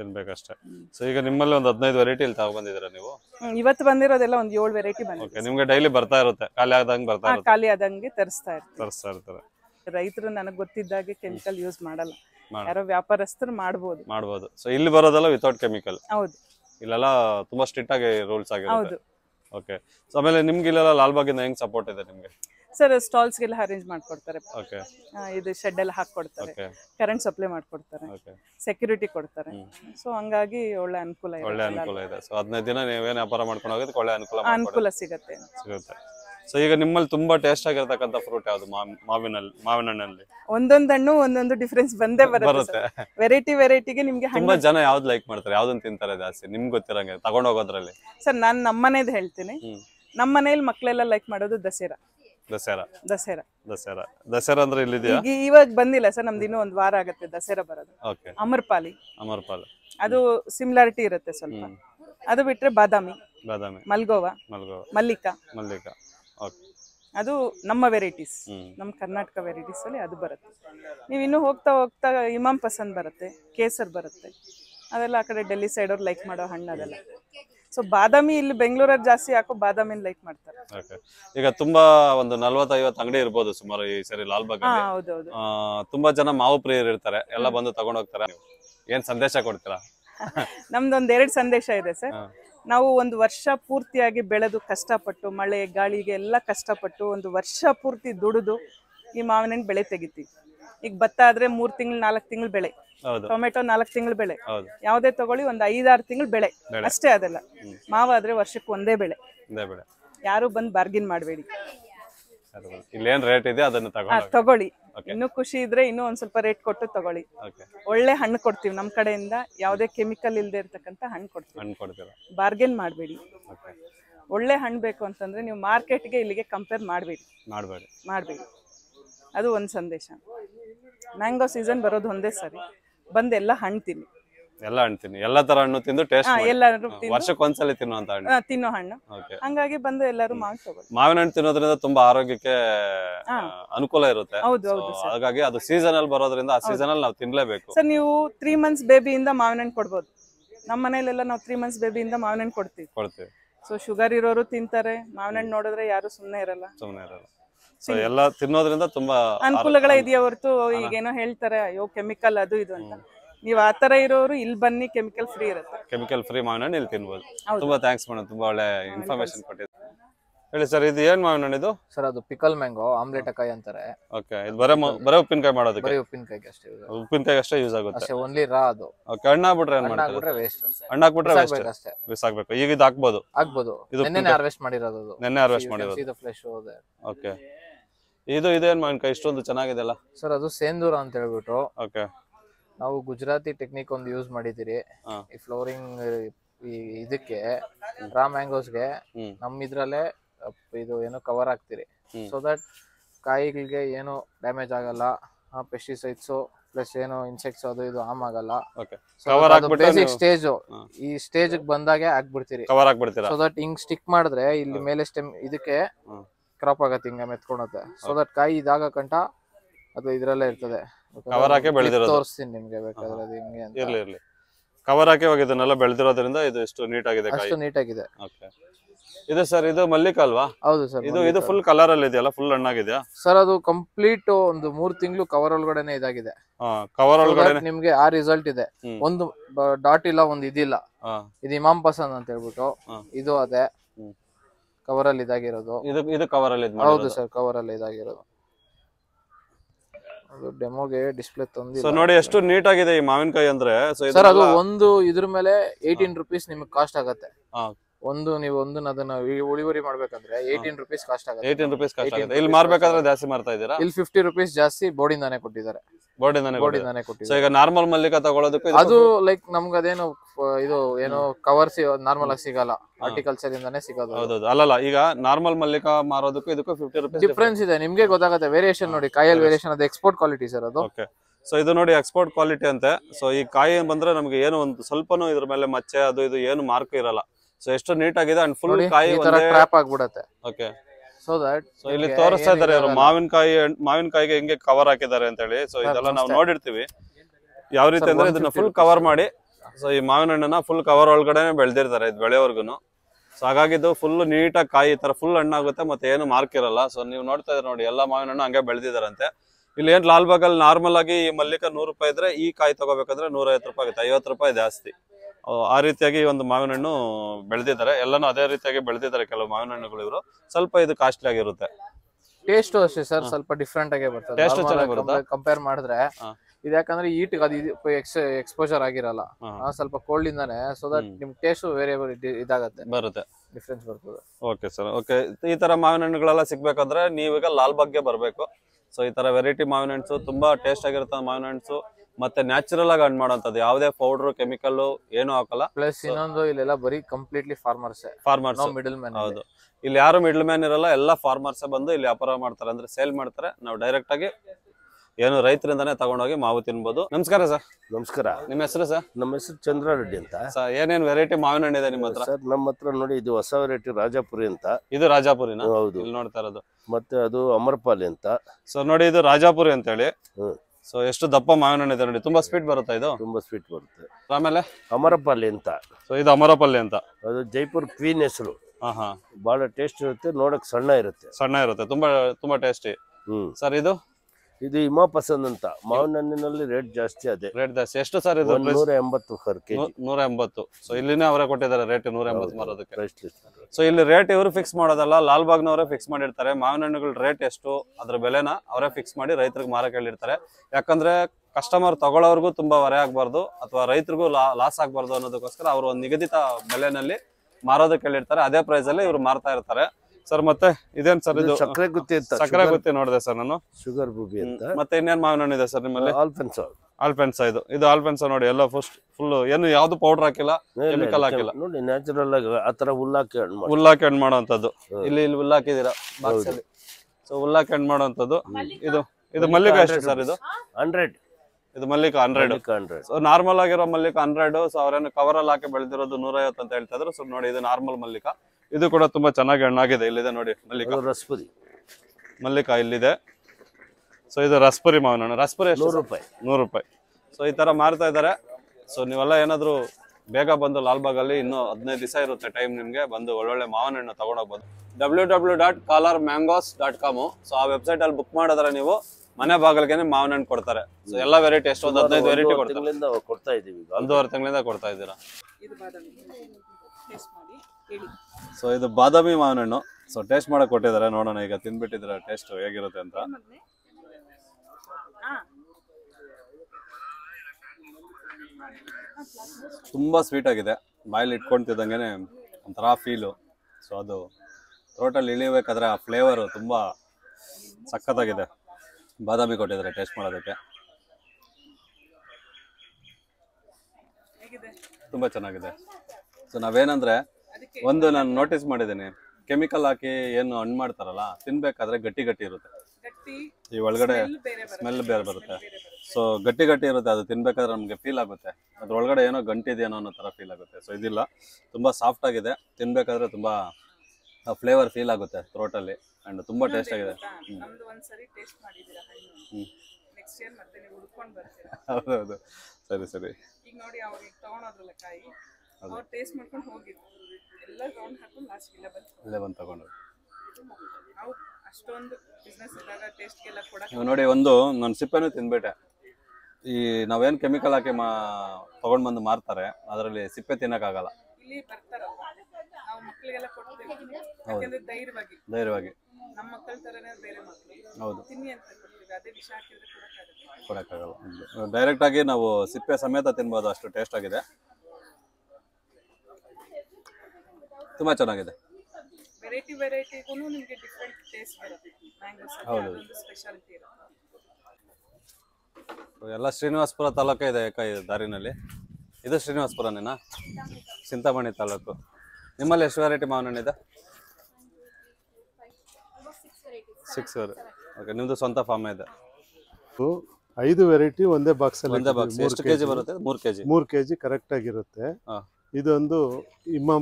ಸೊ ಈಗ ನಿಮ್ಮಲ್ಲಿ ಒಂದು 15 ವೆರೈಟಿ ಇಲ್ಲಿ ತಗೊಂಡ್ಬಂದಿದ್ದೀರಾ ನೀವು?
ಇವತ್ತು ಬಂದಿರೋದೆಲ್ಲ ಒಂದು 7 ವೆರೈಟಿ ಬಂದಿದೆ.
ನಿಮ್ಗೆ ಡೈಲಿ ಬರ್ತಾ ಇರುತ್ತೆ, ಖಾಲಿ ಆದಂಗೆ
ತರಿಸ್ತಾ ಇರ್ತಾರೆ. ರೈತರು ನನಗೆ ಗೊತ್ತಿದ್ದಾಗೆ ಕೆಮಿಕಲ್ ಯೂಸ್ ಮಾಡಲ್ಲ, ಯಾರೋ ವ್ಯಾಪಾರಸ್ಥರು ಮಾಡಬಹುದು.
ಸೊ ಇಲ್ಲಿ ಬರೋದಲ್ಲ ವಿತೌಟ್ ಕೆಮಿಕಲ್?
ಹೌದು,
ಇಲ್ಲೆಲ್ಲ ತುಂಬಾ ಸ್ಟ್ರಿಕ್ಟ್ ಆಗಿ ರೂಲ್ಸ್ ಆಗಿರುತ್ತೆ. ಓಕೆ, ಸೊ ಆಮೇಲೆ ನಿಮ್ಗೆ ಇಲ್ಲೆಲ್ಲ ಲಾಲ್ಬಾಗ್ ಇಂದ ಹೆಂಗ್ ಸಪೋರ್ಟ್ ಇದೆ ನಿಮ್ಗೆ?
ಸರ್ ಸ್ಟಾಲ್ಸ್ ಗೆಲ್ಲ ಅರೇಂಜ್ ಮಾಡ್ಕೊಡ್ತಾರೆ, ಇದು ಶೆಡ್ ಎಲ್ಲ ಹಾಕೊಡ್ತಾರೆ, ಕರೆಂಟ್ ಸಪ್ಲೈ ಮಾಡ್ಕೊಡ್ತಾರೆ, ಸೆಕ್ಯೂರಿಟಿ ಕೊಡ್ತಾರೆ. ಸೊ ಹಂಗಾಗಿ ಒಳ್ಳೆ ಅನುಕೂಲ
ಇದೆ. ಸೊ 15 ದಿನ ನೀವೇನು ವ್ಯಾಪಾರ ಮಾಡ್ಕೊಂಡು ಹೋಗೋದಕ್ಕೆ ಒಳ್ಳೆ
ಅನುಕೂಲ ಸಿಗುತ್ತೆ.
ಸೊ ಈಗ ನಿಮ್ಮಲ್ಲಿ ತುಂಬಾ ಟೇಸ್ಟ್ ಆಗಿರತಕ್ಕಂತ ಫ್ರೂಟ್ ಯಾವ್ದು ಮಾವಿನ ಹಣ್ಣಲ್ಲಿ?
ಒಂದೊಂದು ಹಣ್ಣು ಒಂದೊಂದು ಡಿಫರೆನ್ಸ್ ಬಂದೇ ಬರುತ್ತೆ. ವೆರೈಟಿಗೆ ನಿಮ್ಗೆ
ತುಂಬಾ ಜನ ಯಾವ್ದು ಲೈಕ್ ಮಾಡ್ತಾರೆ, ಯಾವ್ದನ್ನ ತಿಂತಾರೆ ಜಾಸ್ತಿ ನಿಮ್ಗೆ ಗೊತ್ತಿರಂಗೆ ತಗೊಂಡ್ ಹೋಗೋದ್ರಲ್ಲಿ?
ಸರ್ ನಾನು ನಮ್ಮನೇದ್ ಹೇಳ್ತೀನಿ, ನಮ್ಮ ಮನೇಲಿ ಮಕ್ಳೆಲ್ಲ ಲೈಕ್ ಮಾಡೋದು ದಸರಾ
ಅಂದ್ರೆ ಇಲ್ಲಿದೆಯಾ?
ಇವಾಗ ಬಂದಿಲ್ಲ ಸರ್, ನಮ್ದು ಇನ್ನೂ 1 ವಾರ ಆಗುತ್ತೆ ದಸರಾ ಬರೋದು. ಅಮರ್ಪಾಲಿ ಅದು ಸಿಮಿಲಾರಿಟಿ ಇರುತ್ತೆ ಸ್ವಲ್ಪ. ಅದು ಬಿಟ್ರೆ ಬಾದಾಮಿ, ಮಲ್ಗೋವಾ, ಮಲ್ಲಿಕಾ, ಅದು ನಮ್ಮ ವೆರೈಟೀಸ್, ನಮ್ಮ ಕರ್ನಾಟಕ ವೆರೈಟೀಸ್ ಅಲ್ಲಿ ಅದು ಬರುತ್ತೆ. ನೀವು ಇನ್ನು ಹೋಗ್ತಾ ಇಮಾಮ್ ಪಸಂದ್ ಬರುತ್ತೆ, ಕೇಸರ್ ಬರುತ್ತೆ, ಅದೆಲ್ಲ ಆ ಕಡೆ ಡೆಲ್ಲಿ ಸೈಡ್ ಅವ್ರು ಲೈಕ್ ಮಾಡೋ ಹಣ್ಣು ಅದೆಲ್ಲ. ಸೊ ಬಾದಾಮಿ ಇಲ್ಲಿ ಬೆಂಗಳೂರಲ್ಲಿ ಜಾಸ್ತಿ ಯಾಕೋ ಬಾದಾಮಿನ ಲೈಕ್ ಮಾಡ್ತಾರೆ.
ಈಗ ತುಂಬಾ ಒಂದು 40-50 ಅಂಗಡಿ ಇರ್ಬೋದು ಸುಮಾರು ಈ ಸರಿ ಲಾಲ್ಬಾಗ್ ಅಲ್ಲಿ.
ಹೌದೌದು,
ತುಂಬಾ ಜನ ಮಾವು ಪ್ರಿಯರು ಇರ್ತಾರೆ, ಎಲ್ಲ ಬಂದು ತಗೊಂಡ್ ಹೋಗ್ತಾರೆ. ಏನ್ ಸಂದೇಶ ಕೊಡ್ತೀರಾ?
ನಮ್ದೊಂದ್ 2 ಸಂದೇಶ ಇದೆ ಸರ್. ನಾವು ಒಂದು ವರ್ಷ ಪೂರ್ತಿಯಾಗಿ ಬೆಳೆದು ಕಷ್ಟಪಟ್ಟು, ಮಳೆ ಗಾಳಿಗೆ ಎಲ್ಲ ಕಷ್ಟಪಟ್ಟು ಒಂದು ವರ್ಷ ಪೂರ್ತಿ ದುಡಿದು ಈ ಮಾವಿನ ಹಣ್ಣು ಬೆಳೆ ತೆಗಿತೀವಿ. ಈಗ ಭತ್ತ ಆದ್ರೆ 3 ತಿಂಗಳು 4 ತಿಂಗಳು ಬೆಳೆ, ಟೊಮೆಟೊ 4 ತಿಂಗಳು ಬೆಳೆ, ಯಾವ್ದೇ ತಗೊಳ್ಳಿ ಒಂದು 5-6 ತಿಂಗಳು ಬೆಳೆ ಅಷ್ಟೇ. ಅದೆಲ್ಲ ಮಾವಾದ್ರೆ ವರ್ಷಕ್ಕೆ ಒಂದೇ ಬೆಳೆ. ಯಾರು ಬಂದು ಬಾರ್ಗಿನ್ ಮಾಡಬೇಡಿ,
ಇಲ್ಲೇನ್ ರೇಟ್ ಇದೆ ಅದನ್ನ
ತಗೊಳ್ಳಿ. ಇನ್ನೂ ಖುಷಿ ಇದ್ರೆ ಇನ್ನೂ ಒಂದ್ ಸ್ವಲ್ಪ ರೇಟ್ ಕೊಟ್ಟು ತಗೊಳ್ಳಿ. ಒಳ್ಳೆ ಹಣ್ಣು ಕೊಡ್ತೀವಿ ನಮ್ಮ ಕಡೆಯಿಂದ, ಯಾವ್ದೇ ಕೆಮಿಕಲ್ ಇಲ್ದೇ ಇರ್ತಕ್ಕಂಥ ಹಣ್ಣು ಕೊಡ್ತೀವಿ. ಬಾರ್ಗೇನ್ ಮಾಡಬೇಡಿ. ಒಳ್ಳೆ ಹಣ್ಣು ಬೇಕು ಅಂತಂದ್ರೆ ನೀವು ಮಾರ್ಕೆಟ್ಗೆ ಇಲ್ಲಿಗೆ ಕಂಪೇರ್ ಮಾಡಬೇಡಿ. ಅದು ಒಂದು ಸಂದೇಶ. ಮ್ಯಾಂಗೋ ಸೀಸನ್ ಬರೋದು ಒಂದೇ ಸರಿ, ಬಂದು ಎಲ್ಲ ಹಣ್ಣು ತಿನ್ನಿ.
ಎಲ್ಲ ತರ ಹಣ್ಣು ತಿಂದು ಟೇಸ್ಟ್
ಎಲ್ಲರೂ
ವರ್ಷಕ್ಕೆ ಒಂದ್ಸಲ
ತಿನ್ನೋ ಹಣ್ಣು. ಹಂಗಾಗಿ ಬಂದು ಎಲ್ಲರೂ ಮಾವಿನ ತಗೊಳ್ಳಿ.
ಮಾವಿನ ಹಣ್ಣು ತಿನ್ನೋದ್ರಿಂದ ತುಂಬಾ ಆರೋಗ್ಯಕ್ಕೆ ಅನುಕೂಲ ಇರುತ್ತೆ. ಹಾಗಾಗಿ ಅದು ಸೀಸನಲ್ ಬರೋದ್ರಿಂದ ಆ ಸೀಸನಲ್ ನಾವು ತಿನ್ಲೇಬೇಕು.
ಸರ್ ನೀವು 3 ಮಂತ್ಸ್ ಬೇಬಿಯಿಂದ ಮಾವಿನ ಹಣ್ಣು ಕೊಡ್ಬೋದು. ನಮ್ಮ ಮನೇಲೆಲ್ಲ ನಾವು 3 ಮಂತ್ಸ್ ಬೇಬಿಯಿಂದ ಮಾವಿನ ಹಣ್ಣು ಕೊಡ್ತೀವಿ. ಸೊ ಶುಗರ್ ಇರೋರು ತಿಂತಾರೆ, ಮಾವಿನ ಹಣ್ಣು ನೋಡಿದ್ರೆ ಯಾರು ಸುಮ್ಮನೆ ಇರಲ್ಲ.
ಸೊ ಎಲ್ಲ ತಿನ್ನೋದ್ರಿಂದ ತುಂಬಾ
ಅನುಕೂಲಗಳ ಇದೆಯಾ ಹೊರತು ಈಗೇನೋ ಹೇಳ್ತಾರೆ ಅಯ್ಯೋ ಕೆಮಿಕಲ್ ಅದು ಇದು ಅಂತ. ನೀವು ಆತರ ಇರೋರು ಇಲ್ಲಿ ಬನ್ನಿ, ಕೆಮಿಕಲ್ ಫ್ರೀ ಇರುತ್ತೆ.
ಕೆಮಿಕಲ್ ಫ್ರೀ ಮಾವಿನ ಹಣ್ಣು ಇಲ್ಲಿ ತಿನ್ಬೋದು. ತುಂಬಾ ಥ್ಯಾಂಕ್ಸ್ ಮೇಡಮ್, ತುಂಬಾ ಒಳ್ಳೆ ಇನ್ಫಾರ್ಮೇಶನ್ ಕೊಟ್ಟಿದ್ದೀರಿ. ಹೇಳಿ ಸರ್, ಇದು ಏನ್ ಮಾವಿನ ಹಣ್ಣು ಇದು?
ಸರ್ ಅದು ಪಿಕಲ್ ಮ್ಯಾಂಗೋ, ಆಮ್ಲೆಟ್ ಕಾಯಿ ಅಂತಾರೆ.
ಓಕೆ, ಇದು ಬರೇ ಉಪ್ಪಿನಕಾಯಿ ಮಾಡೋದಕ್ಕೆ?
ಬರೀ ಉಪ್ಪಿನಕಾಯಿಗೆ
ಅಷ್ಟೇ ಯೂಸ್ ಆಗುತ್ತೆ
ಅಷ್ಟೇ, ಓನ್ಲಿ ರಾ ಅದು.
ಓಕೆ, ಹಣ್ಣು ಹಾಕ್ಬಿಟ್ರೆ ಏನ್ ಮಾಡ್ತಾರೆ?
ವೇಸ್ಟ್.
ಹಣ್ಣು ಹಾಕ್ಬಿಟ್ರೆ ವೇಸ್ಟ್ ಬಿಸಾಕ್ಬೇಕು. ಈಗ ಇದು ಹಾಕ್ಬೋದು?
ನೆನ್ನೆ ಹಾರ್ವೆಸ್ಟ್ ಮಾಡಿರೋದು. ಇದು ಫ್ರೆಶ್ ಹೋದೆ.
ಓಕೆ, ಇದೇನ್ ಮಾವಿನಕಾಯಿ ಇಷ್ಟೊಂದು ಚೆನ್ನಾಗಿದೆ ಅಲ್ಲ
ಸರ್? ಅದು ಸೇಂದೂರ ಅಂತ ಹೇಳ್ಬಿಟ್ಟು.
ಓಕೆ,
ನಾವು ಗುಜರಾತಿ ಟೆಕ್ನಿಕ್ ಒಂದು ಯೂಸ್ ಮಾಡಿದಿರಿ ಈ ಫ್ಲೋರಿಂಗ್ ಇದಕ್ಕೆ, ರಾ ಮ್ಯಾಂಗೋಸ್ಗೆ. ನಮ್ಮ ಇದ್ರಲ್ಲೇ ಇದು ಏನೋ ಕವರ್ ಹಾಕ್ತಿರಿ, ಸೊ ದಟ್ ಕಾಯಿಗಳಿಗೆ ಏನು ಡ್ಯಾಮೇಜ್ ಆಗಲ್ಲ, ಪೆಸ್ಟಿಸೈಡ್ಸ್ ಪ್ಲಸ್ ಏನೋ ಇನ್ಸೆಕ್ಟ್ಸ್ ಅದು ಇದು ಹಾರ್ಮ್ ಆಗಲ್ಲ. ಬೇಸಿಕ್ ಸ್ಟೇಜ್, ಈ ಸ್ಟೇಜ್ ಬಂದಾಗೆ ಹಾಕ್ಬಿಡ್ತೀರಿ, ಸೊ ದಟ್ ಹಿಂಗ್ ಸ್ಟಿಕ್ ಮಾಡಿದ್ರೆ ಇಲ್ಲಿ ಮೇಲೆ ಸ್ಟೆಮ್ ಇದಕ್ಕೆ ಕ್ರಾಪ್ ಆಗತ್ತೆ, ಹಿಂಗ ಮೆತ್ಕೊಳತ್ತೆ. ಸೊ ದಟ್ ಕಾಯಿ ಇದಾಗ ಕಂಟ ಅದು ಇದ್ರಲ್ಲೇ ಇರ್ತದೆ. ತೋರಿಸ್ತೀನಿ ನಿಮ್ಗೆ ಬೇಕಾದ್ರೆ ಅದು ಹಿಂಗೆ ಅಂತ.
ಕವರ್ ಹಾಕಿ ಇದನ್ನೆಲ್ಲ ಬೆಳೆದಿರೋದ್ರಿಂದ ಇದು ಎಷ್ಟು ನೀಟ್ ಆಗಿದೆ,
ಅಷ್ಟು ನೀಟ್ ಆಗಿದೆ.
ಇದು ಸರ್ ಇದು ಮಲ್ಲಿಕ ಅಲ್ವಾ?
ಹೌದು ಸರ್.
ಇದು ಫುಲ್ ಕಲರ್ ಅಲ್ಲಿ ಇದೆಯಲ್ಲ, ಫುಲ್ ಹಣ್ಣಾಗಿದೆಯಾ
ಸರ್? ಅದು ಕಂಪ್ಲೀಟ್ ಒಂದು 3 ತಿಂಗಳು ಕವರ್ ಒಳಗಡೆನೆ ಇದಾಗಿದೆ.
ಕವರ್ ಒಳಗಡೆ
ನಿಮ್ಗೆ ಆ ರಿಸಲ್ಟ್ ಇದೆ. ಒಂದು ಡಾಟ್ ಇಲ್ಲ, ಒಂದು ಇದಿಲ್ಲ. ಇದು ಇಮಾಮ್ ಪಸಂದ್ ಅಂತ ಹೇಳ್ಬಿಟ್ಟು ಇದು ಅದೇ ಕವರ್ ಅಲ್ಲಿ ಇದಾಗಿರೋದು.
ಇದು ಕವರ್ ಅಲ್ಲಿ
ಹೌದು ಸರ್, ಕವರ್ ಅಲ್ಲಿ ಇದಾಗಿರೋದು. ಅದು ಡೆಮೋಗೆ ಡಿಸ್ಪ್ಲೇ ತಂದಿಲ್ಲ.
ಸೊ ನೋಡಿ ಎಷ್ಟು ನೀಟ್ ಆಗಿದೆ ಈ ಮಾವಿನಕಾಯಿ ಅಂದ್ರೆ.
ಸರ್ ಅದು ಒಂದು ಇದ್ರ ಮೇಲೆ 18 ರೂಪೀಸ್ ನಿಮ್ಗೆ ಕಾಸ್ಟ್ ಆಗತ್ತೆ. ನೀವು ಅದನ್ನ ಉಳಿವರಿ ಮಾಡ್ಬೇಕಂದ್ರೆ 18 ರೂಪೀಸ್ ಕಾಸ್ಟ್ ಆಗುತ್ತೆ.
18 ರೂಪೀಸ್ ಕಾಸ್ಟ್ ಆಗುತ್ತೆ. ಇಲ್ಲಿ ಮಾರ್ಬೇಕಾದ್ರೆ ಜಾಸ್ತಿ ಮಾರ್ತಾ ಇದ್ದೀರಾ?
ಇಲ್ಲಿ 50 ರೂಪೀಸ್ ಜಾಸ್ತಿ ಬೋರ್ಡಿಂದಾನೆ ಕೊಟ್ಟಿದ್ದಾರೆ. ಬೋರ್ಡಿಂದಾನೆ ಕೊಟ್ಟಿದ್ದಾರೆ.
ಸೊ ಈಗ ನಾರ್ಮಲ್ ಮಲ್ಲಿಕ ತಗೊಳ್ಳೋದಕ್ಕೆ
ಅದು ಲೈಕ್ ನಮ್ಗೆ ಅದೇನು ಇದು ಏನೋ ಕವರ್ ನಾರ್ಮಲ್ ಆಗಿ ಸಿಗಲ್ಲ, ಆರ್ಟಿಕಲ್ಚರ್ ಇಂದಾನೆ ಸಿಗೋದು.
ಹೌದೌದು. ಅಲ್ಲಲ್ಲ, ಈಗ ನಾರ್ಮಲ್ ಮಲ್ಲಿಕ ಮಾರೋದಕ್ಕೂ ಇದಕ್ಕೂ 50 ರೂಪೀಸ್
ಡಿಫ್ರೆನ್ಸ್ ಇದೆ. ನಿಮ್ಗೆ ಗೊತ್ತಾಗುತ್ತೆ ವೇರಿಯೇಷನ್ ನೋಡಿ, ಕಾಯಲ್ಲಿ ವೇರಿಯೇಷನ್. ಅದು ಎಕ್ಸ್ಪೋರ್ಟ್ ಕ್ವಾಲಿಟಿ ಸರ್ ಅದು.
ಓಕೆ. ಸೊ ಇದು ನೋಡಿ ಎಕ್ಸ್ಪೋರ್ಟ್ ಕ್ವಾಲಿಟಿ ಅಂತೆ. ಸೊ ಈ ಕಾಯಿ ಬಂದ್ರೆ ನಮ್ಗೆ ಏನು ಒಂದು ಸ್ವಲ್ಪನೂ ಇದ್ರ ಮೇಲೆ ಮಚ್ಚೆ ಅದು ಇದು ಏನು ಮಾರ್ಕ್ ಇರಲ್ಲ. ಸೊ ಎಷ್ಟು ನೀಟ್ ಆಗಿದೆ ಅಂಡ್ ಫುಲ್ ಕಾಯಿ
ಟ್ರ್ಯಾಪ್ ಆಗ್ಬಿಡತ್ತೆ.
ಓಕೆ.
ಸೊ
ಇಲ್ಲಿ ತೋರಿಸ್ತಾ ಇದಾರೆ ಇವರು ಮಾವಿನಕಾಯಿಗೆ ಹೆಂಗೆ ಕವರ್ ಹಾಕಿದ್ದಾರೆ ಅಂತ ಹೇಳಿ. ಸೊ ಇದೆಲ್ಲ ನಾವು ನೋಡಿರ್ತೀವಿ ಯಾವ ರೀತಿ ಅಂದ್ರೆ ಇದನ್ನ ಫುಲ್ ಕವರ್ ಮಾಡಿ, ಸೊ ಈ ಮಾವಿನ ಹಣ್ಣನ್ನ ಫುಲ್ ಕವರ್ ಒಳಗಡೆ ಬೆಳೆದಿರ್ತಾರೆ ಇದು ಬೆಳೆಯವರ್ಗುನು. ಸೊ ಹಾಗಾಗಿ ಇದು ಫುಲ್ ನೀಟಾಗಿ ಕಾಯಿ ತರ ಫುಲ್ ಹಣ್ಣಾಗುತ್ತೆ, ಮತ್ತೆ ಏನು ಮಾರ್ಕ್ ಇರಲ್ಲ. ಸೊ ನೀವು ನೋಡ್ತಾ ಇದ್ರೆ ನೋಡಿ ಎಲ್ಲಾ ಮಾವಿನ ಹಣ್ಣು ಹಂಗೆ ಬೆಳೆದಿದಾರಂತೆ. ಇಲ್ಲಿ ಏನ್ ಲಾಲ್ಬಾಗ್ ಅಲ್ಲಿ ನಾರ್ಮಲ್ ಆಗಿ ಈ ಮಲ್ಲಿಕ 100 ರೂಪಾಯಿ ಇದ್ರೆ ಈ ಕಾಯಿ ತಗೋಬೇಕಂದ್ರೆ 150 ರೂಪಾಯಿ ಆಗುತ್ತೆ, 50 ರೂಪಾಯಿ ಜಾಸ್ತಿ. ಆ ರೀತಿಯಾಗಿ ಒಂದು ಮಾವಿನ ಹಣ್ಣು ಬೆಳೆದಿದ್ದಾರೆ. ಎಲ್ಲಾನು ಅದೇ ರೀತಿಯಾಗಿ ಬೆಳೆದಿದ್ದಾರೆ ಕೆಲವು ಮಾವಿನ ಹಣ್ಣುಗಳು. ಇವರು ಸ್ವಲ್ಪ ಇದು ಕಾಸ್ಟ್ಲಿ ಆಗಿರುತ್ತೆ.
ಟೇಸ್ಟ್ ಅಷ್ಟೇ ಸರ್, ಸ್ವಲ್ಪ ಡಿಫ್ರೆಂಟ್ ಆಗೇ ಬರ್ತದೆ.
ಟೇಸ್ಟ್ ಚೆನ್ನಾಗಿ ಬರುತ್ತೆ
ಕಂಪೇರ್ ಮಾಡಿದ್ರೆ. ಇದು ಯಾಕಂದ್ರೆ ಈಟ್ ಅದು ಎಕ್ಸ್ಪೋಜರ್ ಆಗಿರಲ್ಲ, ಸ್ವಲ್ಪ ಕೋಲ್ಡ್ ಇಂದಾನೆ. ಸೊ ದಟ್ ನಿಮ್ ಟೇಸ್ಟ್ ಬೇರೆ ಇದಾಗತ್ತೆ, ಬರುತ್ತೆ, ಡಿಫ್ರೆನ್ಸ್ ಬರ್ತದೆ.
Okay sir. ಓಕೆ. ಈ ತರ ಮಾವಿನ ಹಣ್ಣುಗಳೆಲ್ಲ ಸಿಗ್ಬೇಕಂದ್ರೆ ನೀವೀಗ ಲಾಲ್ಬಾಗ್ಗೆ ಬರ್ಬೇಕು. ಸೊ ಈ ತರ ವೆರೈಟಿ ಮಾವಿನ ಹಣ್ಣು ತುಂಬಾ ಟೇಸ್ಟ್ ಆಗಿರುತ್ತೆ ಮಾವಿನ ಹಣ್ಣು, ಮತ್ತೆ ನ್ಯಾಚುರಲ್ ಆಗಿ ಹಣ್ಣು ಮಾಡೋಂಥದ್ದು, ಯಾವುದೇ ಪೌಡರ್ ಕೆಮಿಕಲ್ ಏನು ಹಾಕಲ್ಲ.
ಪ್ಲಸ್ ಇನ್ನೊಂದು ಇಲ್ಲೆಲ್ಲ ಬರೀ ಕಂಪ್ಲೀಟ್ಲಿ ಫಾರ್ಮರ್ಸ್. Middle man.
ಹೌದು, ಇಲ್ಲಿ ಯಾರು ಮಿಡಲ್ ಮ್ಯಾನ್ ಇರಲ್ಲ, ಎಲ್ಲ ಫಾರ್ಮರ್ಸ್ ಬಂದು ಇಲ್ಲಿ ವ್ಯಾಪಾರ ಮಾಡ್ತಾರೆ, ಅಂದ್ರೆ ಸೇಲ್ ಮಾಡ್ತಾರೆ. ನಾವು ಡೈರೆಕ್ಟ್ ಆಗಿ ಏನು ರೈತರಿಂದಾನೇ ತಗೊಂಡೋಗಿ ಮಾವು ತಿನ್ಬೋದು. ನಮಸ್ಕಾರ ಸರ್.
ನಮಸ್ಕಾರ.
ನಿಮ್ಮ ಹೆಸರು ಸರ್?
ನಮ್ಮ ಹೆಸರು ಚಂದ್ರಾರೆಡ್ಡಿ ಅಂತ
ಸರ್. ಏನೇನ್ ವೆರೈಟಿ ಮಾವಿನ ಹಣ್ಣು ಇದೆ ನಿಮ್ಮ ಹತ್ರ?
ಸರ್ ನಮ್ಮ ಹತ್ರ ನೋಡಿ ಇದು ಹೊಸ ವೆರೈಟಿ ರಾಜಾಪುರಿ ಅಂತ.
ಇದು ರಾಜಾಪುರಿನ?
ಹೌದು,
ಇಲ್ಲಿ ನೋಡ್ತಾ ಇರೋದು.
ಮತ್ತೆ ಅದು ಅಮರಪಾಲಿ ಅಂತ.
ಸೊ ನೋಡಿ ಇದು ರಾಜಾಪುರಿ ಅಂತ ಹೇಳಿ. ಸೊ ಎಷ್ಟು ದಪ್ಪ ಮಾವಿನ ಹಣ್ಣು ಇದೆ ನೋಡಿ, ತುಂಬಾ ಸ್ವೀಟ್ ಬರುತ್ತೆ ಇದು.
ತುಂಬಾ ಸ್ವೀಟ್ ಬರುತ್ತೆ.
ಆಮೇಲೆ
ಅಮರಪಾಲಿ ಅಂತ.
ಸೊ ಇದು ಅಮರಪಲ್ಲಿ ಅಂತ.
ಅದು ಜೈಪುರ್ ಕ್ವೀನ್ ಹೆಸರು. ಬಹಳ ಟೇಸ್ಟ್ ಇರುತ್ತೆ, ನೋಡಕ್ ಸಣ್ಣ ಇರುತ್ತೆ.
ಸಣ್ಣ ಇರುತ್ತೆ, ತುಂಬಾ ತುಂಬಾ ಟೇಸ್ಟಿ. ಸರ್ ಇದು
ಇಮಾ ಪಸಂದ್ ಅಂತ. ಮಾವಿನ ಹಣ್ಣಿನಲ್ಲಿ ರೇಟ್ ಜಾಸ್ತಿ. ಅದೇ
ರೇಟ್ ಜಾಸ್ತಿ. ಎಷ್ಟು ಸರ್ ಇದು?
180 per kg.
180. ಸೊ ಇಲ್ಲಿನೇ ಅವರೇ ಕೊಟ್ಟಿದ್ದಾರೆ ರೇಟ್ 180 ಮಾರೋದಕ್ಕೆ. ಸೊ ಇಲ್ಲಿ ರೇಟ್ ಇವರು ಫಿಕ್ಸ್ ಮಾಡೋದಲ್ಲ, ಲಾಲ್ಬಾಗ್ನವರೇ ಫಿಕ್ಸ್ ಮಾಡಿರ್ತಾರೆ. ಮಾವಿನ ಹಣ್ಣುಗಳ ರೇಟ್ ಎಷ್ಟು ಅದ್ರ ಬೆಲೆನ ಅವರೇ ಫಿಕ್ಸ್ ಮಾಡಿ ರೈತರಿಗೆ ಮಾರಕ್ಕೆ ಹೇಳಿರ್ತಾರೆ. ಯಾಕಂದ್ರೆ ಕಸ್ಟಮರ್ ತಗೊಳ್ಳೋರ್ಗು ತುಂಬಾ ಹೊರೆ ಆಗ್ಬಾರ್ದು ಅಥವಾ ರೈತರಿಗೂ ಲಾಸ್ ಆಗ್ಬಾರ್ದು ಅನ್ನೋದಕ್ಕೋಸ್ಕರ ಅವರು ಒಂದು ನಿಗದಿತ ಬೆಲೆನಲ್ಲಿ ಮಾರೋದಕ್ಕೆ ಹೇಳಿರ್ತಾರೆ. ಅದೇ ಪ್ರೈಸ್ ಅಲ್ಲಿ ಇವ್ರು ಮಾರ್ತಾ ಇರ್ತಾರೆ. ಸರ್ ಮತ್ತೆ ಇದೇನ್ ಸರ್? ಇದು
ಸಕ್ಕರೆ ಗುತ್ತಿ ಅಂತ.
ಸಕ್ಕರೆ ಗುತ್ತಿ ನೋಡಿದೆ ಸರ್ ನಾನು.
ಶುಗರ್ ಬೂಬಿ ಅಂತ.
ಮತ್ತೆ ಇನ್ನೇನ್ ಮಾವಿನ ಹಣ್ಣು ಇದೆ ಸರ್ ನಿಮ್ಮಲ್ಲಿ? ಆಲ್ಪೆನ್ಸಾ. ಇದು ಆಲ್ಪೆನ್ಸಾ ನೋಡಿ, ಎಲ್ಲ ಫುಲ್ ಏನು ಯಾವ್ದು ಪೌಡರ್ ಹಾಕಿಲ್ಲ, ಕೆಮಿಕಲ್ ಹಾಕಿಲ್ಲ
ನೋಡಿ, ನ್ಯಾಚುರಲ್ ಆಗಿ ಆತರ ಹುಲ್ಲಾಕಿ
ಹಣ್ಣು ಮಾಡೋಂಥದ್ದು. ಇಲ್ಲಿ ಹುಲ್ಲಾಕಿದೀರಾ ಬಾಕ್ಸ್ ಅಲ್ಲಿ. ಸೊ ಹುಲ್ಲಾಕಿ ಹಣ್ಣು ಮಾಡೋಂಥದ್ದು. ಇದು ಮಲ್ಲಿಕ ಎಷ್ಟು ಸರ್? ಇದು
100.
ಇದು ಮಲ್ಲಿಕ 100. ಸೊ ನಾರ್ಮಲ್ ಆಗಿರೋ ಮಲ್ಲಿಕ 100. ಸೊ ಅವ್ರೇನು ಕವರ್ ಅಲ್ಲಿ ಹಾಕಿ ಬೆಳೆದಿರೋದು 150 ಅಂತ ಹೇಳ್ತಾ ಇದ್ರು. ಸೊ ನೋಡಿ ಇದು ನಾರ್ಮಲ್ ಮಲ್ಲಿಕ. ಇದು ಕೂಡ ತುಂಬಾ ಚೆನ್ನಾಗಿ ಹಣ್ಣಾಗಿದೆ. ಇಲ್ಲಿದೆ ನೋಡಿ ಮಲ್ಲಿಕ,
ರಸ್ಪುರಿ
ಮಲ್ಲಿಕ ಇಲ್ಲಿದೆ. ಸೊ ಇದು ರಸ್ಪುರಿ ಮಾವಿನ ಹಣ್ಣು. ರಸ್ಪುರಿ
100 ರೂಪಾಯಿ.
100 ರೂಪಾಯಿ. ಸೊ ಈ ತರ ಮಾರ್ತಾ ಇದ್ದಾರೆ. ಸೊ ನೀವೆಲ್ಲ ಏನಾದ್ರು ಬೇಗ ಬಂದು ಲಾಲ್ಬಾಗ್ ಅಲ್ಲಿ ಇನ್ನೂ 15 ದಿವಸ ಇರುತ್ತೆ ಟೈಮ್, ನಿಮ್ಗೆ ಬಂದು ಒಳ್ಳೊಳ್ಳೆ ಮಾವಿನ ಹಣ್ಣು ತಗೊಂಡೋಗ್ಬೋದು. www.colormangoes.com. ಸೊ ಆ ವೆಬ್ಸೈಟ್ ಅಲ್ಲಿ ಬುಕ್ ಮಾಡಿದ್ರೆ ನೀವು ಮನೆ ಬಾಗಿಲಿಗೆ ಮಾವಿನ ಹಣ್ಣು ಕೊಡ್ತಾರೆ. ಸೊ ಎಲ್ಲಾ ವೆರೈಟಿ ಎಷ್ಟು? ಒಂದು 15 ವೆರೈಟಿ
ಕೊಡ್ತಾ ಇದೀವಿ.
1.5 ತಿಂಗಳಿಂದ ಕೊಡ್ತಾ ಇದ್ದೀರಾ. ಸೊ ಇದು ಬಾದಾಮಿ ಮಾವಿನ ಹಣ್ಣು. ಸೊ ಟೇಸ್ಟ್ ಮಾಡಕ್ ಕೊಟ್ಟಿದ್ದಾರೆ, ನೋಡೋಣ ಈಗ ತಿನ್ಬಿಟ್ಟಿದ್ರೆ ಟೇಸ್ಟ್ ಹೇಗಿರುತ್ತೆ ಅಂತ. ತುಂಬಾ ಸ್ವೀಟ್ ಆಗಿದೆ, ಬಾಯಲ್ಲಿ ಇಟ್ಕೊಂತಿದ್ದಂಗೆನೆ ಒಂಥರ ಫೀಲು. ಸೊ ಅದು ಟೋಟಲ್ ಇಳಿಬೇಕಾದ್ರೆ ಆ ಫ್ಲೇವರ್ ತುಂಬಾ ಸಖತ್ತಾಗಿದೆ. ಬಾದಾಮಿ ಕೊಟ್ಟಿದ್ದಾರೆ ಟೇಸ್ಟ್ ಮಾಡೋದಕ್ಕೆ. ತುಂಬಾ ಚೆನ್ನಾಗಿದೆ. ಸೊ ನಾವೇನಂದ್ರೆ ಒಂದು ನಾನು ನೋಟಿಸ್ ಮಾಡಿದ್ದೀನಿ, ಕೆಮಿಕಲ್ ಹಾಕಿ ಏನು ಹಣ್ಣು ಮಾಡ್ತಾರಲ್ಲ, ತಿನ್ಬೇಕಾದ್ರೆ ಗಟ್ಟಿ ಗಟ್ಟಿ ಇರುತ್ತೆ, ಈ ಒಳಗಡೆ ಸ್ಮೆಲ್ ಬೇರೆ ಬರುತ್ತೆ. ಸೊ ಗಟ್ಟಿ ಗಟ್ಟಿ ಇರುತ್ತೆ, ಅದು ತಿನ್ಬೇಕಾದ್ರೆ ನಮ್ಗೆ ಫೀಲ್ ಆಗುತ್ತೆ ಅದ್ರೊಳಗಡೆ ಏನೋ ಗಂಟಿದೆಯೇನೋ ಅನ್ನೋ ತರ ಫೀಲ್ ಆಗುತ್ತೆ. ಸೊ ಇದಿಲ್ಲ, ತುಂಬಾ ಸಾಫ್ಟ್ ಆಗಿದೆ, ತಿನ್ಬೇಕಾದ್ರೆ ತುಂಬಾ ಫ್ಲೇವರ್ ಫೀಲ್ ಆಗುತ್ತೆ ಥ್ರೋಟಲ್ಲಿ ಅಂಡ್ ತುಂಬಾ ಟೇಸ್ಟ್ ಆಗಿದೆ. ಹೌದೌದು, ಸರಿ ಸರಿ.
ಅವ್ರು ಟೇಸ್ಟ್ ಮಾಡ್ಕೊಂಡು ಹೋಗಿದ್ರು, ಎಲ್ಲ ರೌಂಡ್ ಹಾಕೊಂಡು ಲಾಸ್ಟ್
ಇಲ್ಲೇ ಬಂದು ತಗೊಂಡು
ನಾವು ಅಷ್ಟೊಂದು ಬಿಸ್ನೆಸ್ ಇದ್ದಾಗ ಟೇಸ್ಟ್ಗೆಲ್ಲ ಕೊಡಕ್ಕೆ
ನೀವು ನೋಡಿ, ನಾನು ಸಿಪ್ಪೆನೂ ತಿಂದ್ಬಿಟ್ಟೆ. ಈ ನಾವೇನು ಕೆಮಿಕಲ್ ಹಾಕಿ ತಗೊಂಡ್ ಬಂದು ಮಾರ್ತಾರೆ, ಅದರಲ್ಲಿ ಸಿಪ್ಪೆ ತಿನ್ನಕ್ಕಾಗಲ್ಲ.
ಇಲ್ಲಿ ಬರ್ತಾರಲ್ಲ, ನಾವು ಮಕ್ಕಳಿಗೆಲ್ಲ ಕೊಡ್ತೇವೆ, ಯಾಕಂದ್ರೆ
ಧೈರ್ಯವಾಗಿ
ನಮ್ಮ ಮಕ್ಕಳ ತರನೇ ಬೇರೆ ಮಕ್ಕಳು
ಹೌದು
ತಿನ್ನಿ ಅಂತ ಕೊಡ್ತೀವಿ, ಅದೇ ವಿಷ ಹಾಕಿದ್ರೆ
ಕೊಡಕ್ಕಾಗಲ್ಲ. ಡೈರೆಕ್ಟ್ ಆಗಿ ನಾವು ಸಿಪ್ಪೆ ಸಮೇತ ತಿನ್ಬೋದು, ಅಷ್ಟು ಟೇಸ್ಟ್ ಆಗಿದೆ, ತುಂಬಾ ಚೆನ್ನಾಗಿದೆ.
ವೆರೈಟಿಗೂ ನಿಮಗೆ ಡಿಫ್ರೆಂಟ್ ಟೇಸ್ಟ್ ಬರುತ್ತೆ.
ಹೌದು,
ಸ್ಪೆಷಾಲಿಟಿ ಇರುತ್ತೆ.
ಎಲ್ಲ ಶ್ರೀನಿವಾಸಪುರ ತಾಲೂಕೇ ಇದೆ ದಾರಿನಲ್ಲಿ. ಇದು ಶ್ರೀನಿವಾಸಪುರನೇನಾ? ಚಿಂತಾಮಣಿ ತಾಲೂಕು. ನಿಮ್ಮಲ್ಲಿ ಎಷ್ಟು ವೆರೈಟಿ ಮಾವಿನ ಹಣ್ಣಿದೆ? 6 ಓಕೆ. ನಿಮ್ದು ಸ್ವಂತ ಫಾರ್ಮ್ ಇದೆ?
5 ವೆರೈಟಿ ಒಂದೇ ಬಾಕ್ಸ್ ಅಲ್ಲಿ.
ಒಂದೇ ಬಾಕ್ಸ್. ಎಷ್ಟು ಕೆಜಿ ಬರುತ್ತೆ? 3 ಕೆಜಿ.
3 ಕೆಜಿ ಕರೆಕ್ಟ್ ಆಗಿರುತ್ತೆ. ಇದೊಂದು ಇಮಾಮ್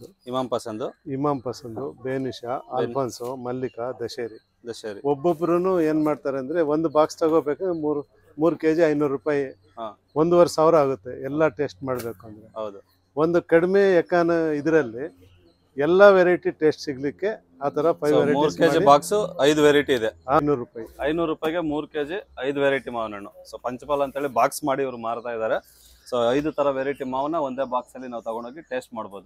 ಪಸಂದು, ಬೇನಿಶಾ, ಅಲ್ಫಾನ್ಸೋ, ಮಲ್ಲಿಕಾ, ದಶೇರಿ. ಒಬ್ಬೊಬ್ರು ಏನ್ ಮಾಡ್ತಾರೆ ಅಂದ್ರೆ ಒಂದು ಬಾಕ್ಸ್ ತಗೋಬೇಕು, 3 ಕೆಜಿ 500 ರೂಪಾಯಿ, 1,500 ಆಗುತ್ತೆ ಎಲ್ಲ ಟೇಸ್ಟ್ ಮಾಡ್ಬೇಕು ಅಂದ್ರೆ.
ಹೌದು.
ಒಂದು ಕಡಿಮೆ ಎಕಾನ ಇದರಲ್ಲಿ ಎಲ್ಲಾ ವೆರೈಟಿ ಟೇಸ್ಟ್ ಸಿಗ್ಲಿಕ್ಕೆ ಆತರ
3 ಕೆಜಿ ಬಾಕ್ಸ್ 5 ವೆರೈಟಿ ಇದೆ.
500 ರೂಪಾಯಿ.
500 ರೂಪಾಯಿಗೆ 3 ಕೆಜಿ 5 ವೆರೈಟಿ ಮಾವಿನ ಹಣ್ಣು. ಸೊ ಪಂಚಪಾಲ್ ಅಂತೇಳಿ ಬಾಕ್ಸ್ ಮಾಡಿ ಇವ್ರು ಮಾರ್ತಾ ಇದ್ದಾರೆ. ಸೊ 5 ತರ ವೆರೈಟಿ ಮಾವನ್ನ ಒಂದೇ ಬಾಕ್ಸ್ ಅಲ್ಲಿ ನಾವು ತಗೊಂಡೋಗಿ ಟೇಸ್ಟ್ ಮಾಡ್ಬೋದು.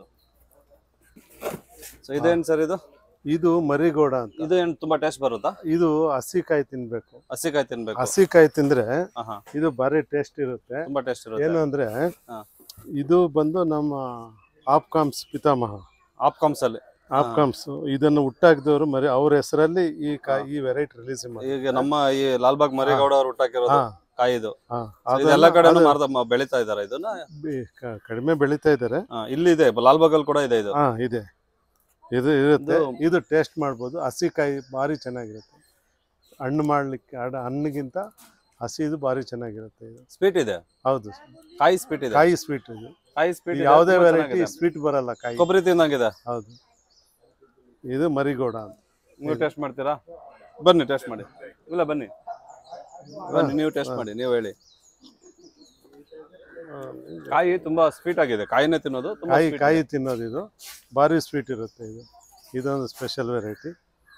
ಸೊ ಇದೇನ್ ಸರ್ ಇದು?
ಇದು ಮರಿಗೋಡ ಅಂತ.
ಇದು ಏನು ತುಂಬಾ ಟೇಸ್ಟ್ ಬರುತ್ತಾ?
ಇದು ಹಸಿಕಾಯಿ ತಿನ್ಬೇಕು.
ಹಸಿಕಾಯಿ
ತಿಂದ್ರೆ ಇದು ಬಾರಿ ಟೇಸ್ಟ್ ಇರುತ್ತೆ.
ತುಂಬಾ ಟೇಸ್ಟ್ ಇರುತ್ತೆ.
ಏನು ಅಂದ್ರೆ ಇದು ಬಂದು ನಮ್ಮ ಆಪ್ಕಾಮ್ಸ್ ಪಿತಾಮಹ, ಆಪ್ಕಾಮ್ಸ್ ಇದನ್ನು ಹುಟ್ಟಾಕಿದವರು ಮರಿ, ಅವ್ರ ಹೆಸರಲ್ಲಿ ಈ ವೆರೈಟಿ ರಿಲೀಸ್ ಮಾಡಿ.
ಈಗ ನಮ್ಮ ಈ ಲಾಲ್ಬಾಗ್ ಮರಿಗೌಡ ಅವ್ರು ಹುಟ್ಟಾಕಿರೋದು ಕಾಯಿದು. ಎಲ್ಲ ಕಡೆ ಬೆಳೀತಾ ಇದಾರೆ. ಇದನ್ನ
ಕಡಿಮೆ ಬೆಳೀತಾ ಇದಾರೆ.
ಇಲ್ಲಿದೆ, ಲಾಲ್ಬಾಗ್ ಅಲ್ಲಿ ಕೂಡ ಇದೆ.
ಇದೆ, ಇದು ಇರುತ್ತೆ. ಇದು ಟೇಸ್ಟ್ ಮಾಡ್ಬೋದು. ಹಸಿಕಾಯಿ ಭಾರಿ ಚೆನ್ನಾಗಿರುತ್ತೆ. ಹಣ್ಣು ಮಾಡ್ಲಿಕ್ಕೆ ಹಣ್ಣಿಗಿಂತ ಹಸಿದು ಭಾರಿ ಚೆನ್ನಾಗಿರುತ್ತೆ. ಇದು
ಸ್ವೀಟ್ ಇದೆ.
ಹೌದು,
ಕಾಯಿ ಸ್ವೀಟ್ ಇದೆ.
ಕಾಯಿ ಸ್ವೀಟ್ ಯಾವುದೇ ವೆರೈಟಿ ಸ್ವೀಟ್ ಬರಲ್ಲ. ಕಾಯಿ
ಕೊಬ್ಬರಿ ತಿನ್ನಂಗಿದೆ.
ಹೌದು. ಇದು ಮರಿಗೋಡ ಅಂತ.
ನೀವು ಟೇಸ್ಟ್ ಮಾಡ್ತೀರಾ? ಬನ್ನಿ ಟೇಸ್ಟ್ ಮಾಡಿ. ಇಲ್ಲ ಬನ್ನಿ ನೀವು ಟೇಸ್ಟ್ ಮಾಡಿ, ನೀವು ಹೇಳಿ. ಕಾಯಿ ತುಂಬಾ ಸ್ವೀಟ್ ಆಗಿದೆ. ಕಾಯಿನೇ ತಿನ್ನೋದು,
ಕಾಯಿ ತಿನ್ನೋದು. ಇದು ಭಾರಿ ಸ್ವೀಟ್ ಇರುತ್ತೆ. ಇದೊಂದು ಸ್ಪೆಷಲ್ ವೆರೈಟಿ.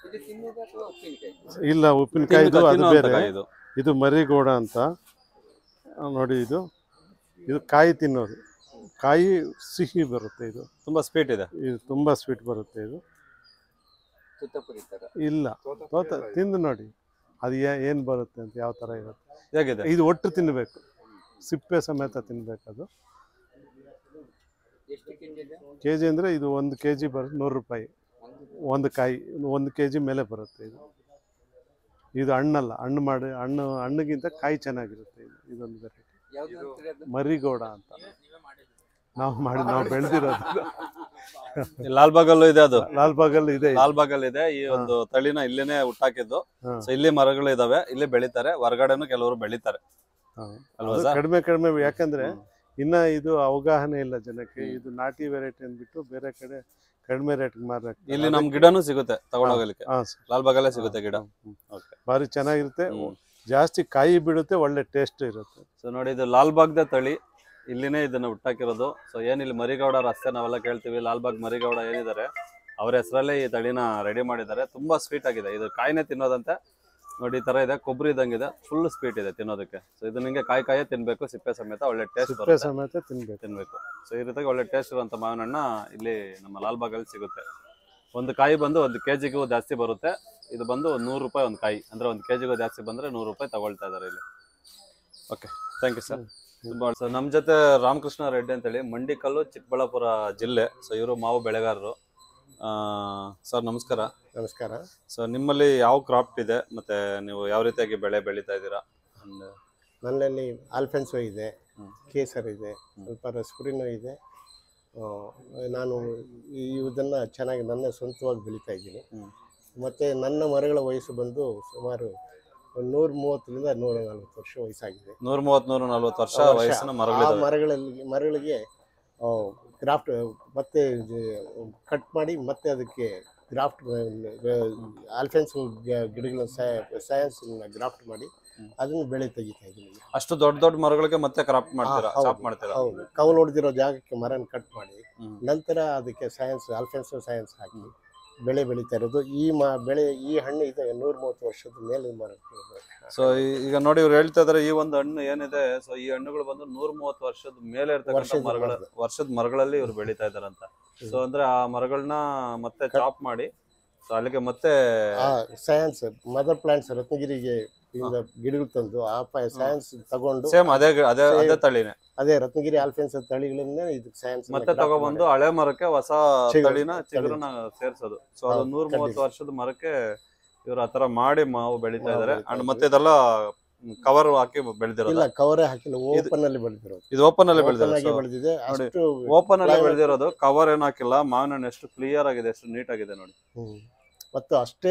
ಇಲ್ಲ, ಉಪ್ಪಿನಕಾಯಿ ಅದು ಬೇರೆ. ಇದು ಮರಿಗೋಡ ಅಂತ ನೋಡಿ. ಇದು ಕಾಯಿ ತಿನ್ನೋದು. ಕಾಯಿ ಸಿಹಿ ಬರುತ್ತೆ. ಇದು
ತುಂಬಾ ಸ್ವೀಟ್ ಇದೆ.
ಇದು ತುಂಬಾ ಸ್ವೀಟ್ ಬರುತ್ತೆ. ಇದು ಇಲ್ಲ, ತಿಂದು ನೋಡಿ ಅದು ಏನ್ ಬರುತ್ತೆ ಅಂತ, ಯಾವ ತರ ಇರುತ್ತೆ. ಇದು ಒಟ್ಟು ತಿನ್ಬೇಕು, ಸಿಪ್ಪೆ ಸಮೇತ ತಿನ್ಬೇಕು. ಅದು ಕೆಜಿ ಅಂದ್ರೆ ಇದು 1 ಕೆಜಿ ಬರುತ್ತೆ 100 ರೂಪಾಯಿ. ಒಂದು ಕಾಯಿ 1 ಕೆಜಿ ಮೇಲೆ ಬರುತ್ತೆ. ಇದು ಹಣ್ಣಲ್ಲ, ಹಣ್ಣಿಗಿಂತ ಕಾಯಿ ಚೆನ್ನಾಗಿರುತ್ತೆ. ಇದೊಂದು ವೆರೈಟಿ ಮರಿಗೋಡ ಅಂತ ನಾವು ಬೆಳೆದಿರೋದು.
ಲಾಲ್ಬಾಗಲ್ಲೂ ಇದೆ. ಅದು
ಲಾಲ್ಬಾಗಲ್ಲಿ
ಇದೆ. ಈ ಒಂದು ತಳಿನ ಇಲ್ಲೇನೆ ಹುಟ್ಟಾಕಿದ್ದು. ಸೊ ಇಲ್ಲಿ ಮರಗಳು ಇದಾವೆ, ಇಲ್ಲಿ ಬೆಳಿತಾರೆ. ಹೊರಗಡೆನು ಕೆಲವರು ಬೆಳಿತಾರೆ ಅಲ್ವಾ?
ಕಡಿಮೆ ಯಾಕಂದ್ರೆ ಇನ್ನ ಇದು ಅವಗಾಹನೆ ಇಲ್ಲ ಜನಕ್ಕೆ. ಇದು ನಾಟಿ ವೆರೈಟಿ ಅಂದ್ಬಿಟ್ಟು ಬೇರೆ ಕಡೆ ಕಡಿಮೆ ರೇಟ್ ಮಾರಕ್ಕೆ.
ಇಲ್ಲಿ ನಮ್ ಗಿಡನೂ ಸಿಗುತ್ತೆ ತಗೊಂಡೋಗ್ಲಿಕ್ಕೆ. ಲಾಲ್ಬಾಗಲ್ಲೇ ಸಿಗುತ್ತೆ ಗಿಡ.
ಭಾರಿ ಚೆನ್ನಾಗಿರುತ್ತೆ. ಜಾಸ್ತಿ ಕಾಯಿ ಬಿಡುತ್ತೆ, ಒಳ್ಳೆ ಟೇಸ್ಟ್ ಇರುತ್ತೆ.
ಸೊ ನೋಡಿ, ಇದು ಲಾಲ್ಬಾಗ್ದ ತಳಿ, ಇಲ್ಲಿನೇ ಇದನ್ನ ಹುಟ್ಟಾಕಿರೋದು. ಸೊ ಏನಿಲ್ಲಿ ಮರಿಗೌಡ ರಸ್ತೆ ನಾವೆಲ್ಲ ಕೇಳ್ತೀವಿ, ಲಾಲ್ಬಾಗ್ ಮರಿಗೌಡ ಏನಿದ್ದಾರೆ ಅವ್ರ ಹೆಸರಲ್ಲೇ ಈ ತಳಿನ ರೆಡಿ ಮಾಡಿದ್ದಾರೆ. ತುಂಬಾ ಸ್ವೀಟ್ ಆಗಿದೆ. ಇದು ಕಾಯಿನೇ ತಿನ್ನೋದಂತೆ. ನೋಡಿ, ಈ ತರ ಇದೆ, ಕೊಬ್ಬರಿ ಇದ್ದಂಗಿದೆ, ಫುಲ್ ಸ್ವೀಟ್ ಇದೆ ತಿನ್ನೋದಕ್ಕೆ. ಸೊ ಇದು ನಿಂಗೆ ಕಾಯಿಯೇ ತಿನ್ಬೇಕು, ಸಿಪ್ಪೆ ಸಮೇತ ಒಳ್ಳೆ ಟೇಸ್ಟ್ ತಿನ್ಬೇಕು. ಸೊ ಈ ರೀತಿಯಾಗಿ ಒಳ್ಳೆ ಟೇಸ್ಟ್ ಇರುವಂತ ಮಾವಿನ ಹಣ್ಣ ಇಲ್ಲಿ ನಮ್ಮ ಲಾಲ್ಬಾಗಲ್ಲಿ ಸಿಗುತ್ತೆ. ಒಂದು ಕಾಯಿ ಬಂದು 1 ಕೆಜಿಗೂ ಜಾಸ್ತಿ ಬರುತ್ತೆ. ಇದು ಬಂದು 100 ರೂಪಾಯಿ ಒಂದು ಕಾಯಿ, ಅಂದ್ರೆ 1 ಕೆಜಿಗೂ ಜಾಸ್ತಿ ಬಂದ್ರೆ 100 ರೂಪಾಯಿ ತಗೊಳ್ತಾ ಇದಾರೆ ಇಲ್ಲಿ. Okay, thank you sir. So ನಮ್ಮ ಜೊತೆ ರಾಮಕೃಷ್ಣ ರೆಡ್ಡಿ ಅಂತೇಳಿ, ಮಂಡಿಕಲ್ಲು, ಚಿಕ್ಕಬಳ್ಳಾಪುರ ಜಿಲ್ಲೆ. ಸೊ ಇವರು ಮಾವು ಬೆಳೆಗಾರರು. ಸರ್ ನಮಸ್ಕಾರ.
ನಮಸ್ಕಾರ.
ಸೊ ನಿಮ್ಮಲ್ಲಿ ಯಾವ ಕ್ರಾಪ್ ಇದೆ, ಮತ್ತೆ ನೀವು ಯಾವ ರೀತಿಯಾಗಿ ಬೆಳೆ ಬೆಳೀತಾ ಇದ್ದೀರಾ?
ನನ್ನಲ್ಲಿ ಆಲ್ಫೆನ್ಸೋ ಇದೆ, ಕೇಸರ್ ಇದೆ, ಸ್ವಲ್ಪ ರಸಪುರಿನೂ ಇದೆ. ನಾನು ಇದನ್ನು ಚೆನ್ನಾಗಿ ನನ್ನ ಸ್ವಂತವಾಗಿ ಬೆಳೀತಾ ಇದ್ದೀನಿ. ಮತ್ತು ನನ್ನ ಮರಗಳ ವಯಸ್ಸು ಬಂದು ಸುಮಾರು 130ರಿಂದ 140 ವರ್ಷ ವಯಸ್ಸಾಗಿದೆ.
130-140 ವರ್ಷ ವಯಸ್ಸಿನ
ಮರಗಳಿಗೆ ಗ್ರಾಫ್ಟ್ ಮತ್ತೆ ಕಟ್ ಮಾಡಿ ಮತ್ತೆ ಅದಕ್ಕೆ ಗ್ರಾಫ್ಟ್ ಆಲ್ಫೆನ್ಸ್ ಗಿಡಗಳನ್ನ ಸೈನ್ಸ್ ಗ್ರಾಫ್ಟ್ ಮಾಡಿ ಅದನ್ನ ಬೆಳೆ ತೆಗಿತಾ ಇದ್ದೀನಿ.
ಅಷ್ಟು ದೊಡ್ಡ ದೊಡ್ಡ ಮರಗಳಿಗೆ ಮತ್ತೆ ಕ್ರಾಪ್ ಮಾಡ್ತೀರಾ, ಚಾಪ್ ಮಾಡ್ತೀರಾ?
ಹೌದು, ಕವಲು ಹೊಡೆದಿರೋ ಜಾಗಕ್ಕೆ ಮರನ ಕಟ್ ಮಾಡಿ ನಂತರ ಅದಕ್ಕೆ ಆಲ್ಫೆನ್ಸೋ ಸೈನ್ಸ್ ಹಾಕಿ ಬೆಳೆ ಬೆಳೀತಾ ಇರೋದು. ಈ ಹಣ್ಣು ಇದೆ 130 ವರ್ಷದ ಮೇಲೆ ಮರ.
ಸೊ ಈಗ ನೋಡಿ ಇವ್ರು ಹೇಳ್ತಾ ಇದಾರೆ ಈ ಒಂದು ಹಣ್ಣು ಏನಿದೆ, ಸೊ ಈ ಹಣ್ಣುಗಳು ಬಂದು 130 ವರ್ಷದ ಮೇಲೆ ಇರ್ತಕ್ಕಂಥ ವರ್ಷದ ಮರಗಳಲ್ಲಿ ಇವ್ರು ಬೆಳೀತಾ ಇದಾರಂತ. ಸೊ ಅಂದ್ರೆ ಆ ಮರಗಳನ್ನ ಮತ್ತೆ ಚಾಪ್ ಮಾಡಿ ಸೊ ಅಲ್ಲಿಗೆ ಮತ್ತೆ
ಸೈನ್ಸ್ ಮದರ್ ಪ್ಲಾಂಟ್ಸ್ ರತ್ನಗಿರಿಗೆ ಗಿಡಗಳು ತಂದು ಆ ಸೈನ್ಸ್ ತಗೊಂಡು
ಸೇಮ್ ಅದೇ ತಳಿನೇ,
ಅದೇ ರತ್ನಗಿರಿ ಆಲ್ಫೆನ್ಸ್ ತಳಿಗಳನ್ನೇ ಇದಕ್ಕೆ ಸೈನ್ಸ್
ಮತ್ತೆ ತಗೊಬಂದು ಹಳೆ ಮರಕ್ಕೆ ಹೊಸ ತಳಿನ ಚಿಗುರನ್ನ ಸೇರ್ಸೋದು. ಸೊ ಅದು 130 ವರ್ಷದ ಮರಕ್ಕೆ ಇವ್ರು ಆತರ ಮಾಡಿ ಮಾವು ಬೆಳೀತಾ ಇದಾರೆ. ಅಂಡ್ ಮತ್ತೆ ಇದೆಲ್ಲ ಕವರ್ ಹಾಕಿ ಬೆಳೆದಿರೋದು?
ಇಲ್ಲ, ಕವರ್ ಹಾಕಿಲ್ಲ, ಓಪನ್ ಅಲ್ಲಿ ಬೆಳೆದಿರೋದು.
ಇದು ಓಪನ್ ಅಲ್ಲಿ ಬೆಳೆದಿದೆ. ಓಪನ್ ಅಲ್ಲಿ ಬೆಳೆದಿರೋದು, ಕವರ್ ಏನ್ ಹಾಕಿಲ್ಲ. ಮಾವಿನ ಹಣ್ಣು ಎಷ್ಟು ಕ್ಲಿಯರ್ ಆಗಿದೆ, ಎಷ್ಟು ನೀಟ್ ಆಗಿದೆ ನೋಡಿ.
ಮತ್ತು ಅಷ್ಟೇ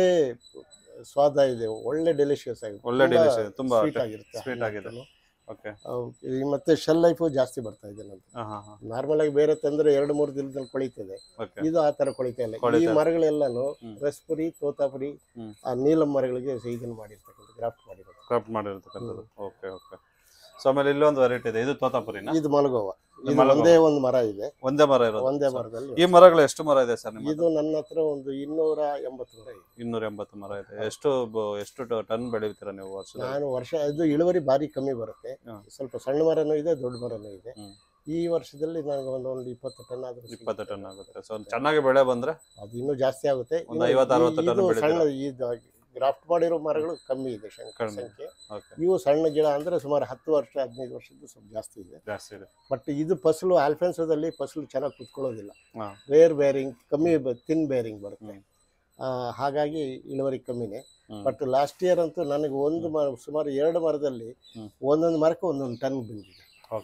ಸ್ವಾದ ಇದೆ, ಒಳ್ಳೆ ಡೆಲಿಷಿಯಸ್ ಆಗಿದೆ,
ತುಂಬಾ
ಸ್ವೀಟ್ ಆಗಿದೆ.
ಓಕೆ,
ಮತ್ತೆ ಶೆಲ್ ಲೈಫ್ ಜಾಸ್ತಿ ಬರ್ತಾ ಇದೆ ನಮ್ದು. ನಾರ್ಮಲ್ ಆಗಿ ಬೇರೆ ತಂದ್ರೆ 2-3 ದಿನದಲ್ಲಿ ಕೊಳಿತದೆ, ಇದು ಆ ತರ ಕೊಳಿತಾ ಇಲ್ಲ. ಈ ಮರಗಳೆಲ್ಲಾನು ರಸ್ಪುರಿ, ತೋತಾಪುರಿ, ಆ ನೀಲಂ ಮರಗಳಿಗೆ ಇದನ್ನ ಮಾಡಿರ್ತಕ್ಕಂಥ ಕ್ರಾಫ್ಟ್
ಮಾಡಿರ್ತಕ್ಕಂಥದ್ದು. Okay okay. ಸೊ ಆಮೇಲೆ ಇಲ್ಲೊಂದು ವೆರೈಟಿ ಇದೆ, ಇದು ತೋತಾಪುರಿನಾ?
ಇದು ಮಲಗೋವ. ಒಂದೇ ಒಂದು ಮರ ಇದೆ,
ಒಂದೇ ಮರ ಇರೋದು.
ಒಂದೇ ಮರದಲ್ಲಿ
ಈ ಮರಗಳು ಎಷ್ಟು ಮರ ಇದೆ ಸರ್?
ಇದು ನನ್ನ ಹತ್ರ ಒಂದು 280 ಮರ ಇದೆ.
280 ಮರ ಇದೆ. ಎಷ್ಟು ಟನ್ ಬೆಳಿತೀರಾ ನೀವು ವರ್ಷ?
ಇದು ಇಳುವರಿ ಬಾರಿ ಕಮ್ಮಿ ಬರುತ್ತೆ. ಸ್ವಲ್ಪ ಸಣ್ಣ ಮರನೂ ಇದೆ, ದೊಡ್ಡ ಮರನೂ ಇದೆ. ಈ ವರ್ಷದಲ್ಲಿ ನನಗೆ ಒಂದು 20 ಟನ್ ಆದ್ರೆ
20 ಟನ್ ಆಗುತ್ತೆ. ಸೊ ಚೆನ್ನಾಗಿ ಬೆಳೆ ಬಂದ್ರೆ
ಅದು ಇನ್ನೂ ಜಾಸ್ತಿ ಆಗುತ್ತೆ.
ಒಂದು 50-60 ಟನ್
ಸಣ್ಣ ಗ್ರಾಫ್ಟ್ ಮಾಡಿರೋ ಮರಗಳು ಕಮ್ಮಿ ಇದೆ ಸಂಖ್ಯೆ. ಇವು ಸಣ್ಣ ಗಿಡ ಅಂದ್ರೆ ಸುಮಾರು 10 ವರ್ಷ 15 ವರ್ಷದ್ದು ಸ್ವಲ್ಪ ಜಾಸ್ತಿ ಇದೆ. ಬಟ್ ಇದು ಫಸಲು ಆಲ್ಫೆನ್ಸೋದಲ್ಲಿ ಫಸಲು ಚೆನ್ನಾಗಿ ಕುತ್ಕೊಳ್ಳೋದಿಲ್ಲ, ರೇರ್ ಬೇರಿಂಗ್, ಕಮ್ಮಿ ತಿನ್ ಬೇರಿಂಗ್ ಬರುತ್ತೆ. ಹಾಗಾಗಿ ಇಳುವರಿ ಕಮ್ಮಿನೇ. ಬಟ್ ಲಾಸ್ಟ್ ಇಯರ್ ಅಂತೂ ನನಗೆ ಸುಮಾರು 2 ಮರದಲ್ಲಿ ಒಂದೊಂದು ಮರಕ್ಕೆ ಒಂದೊಂದು ಟನ್ ಬಂದಿದೆ.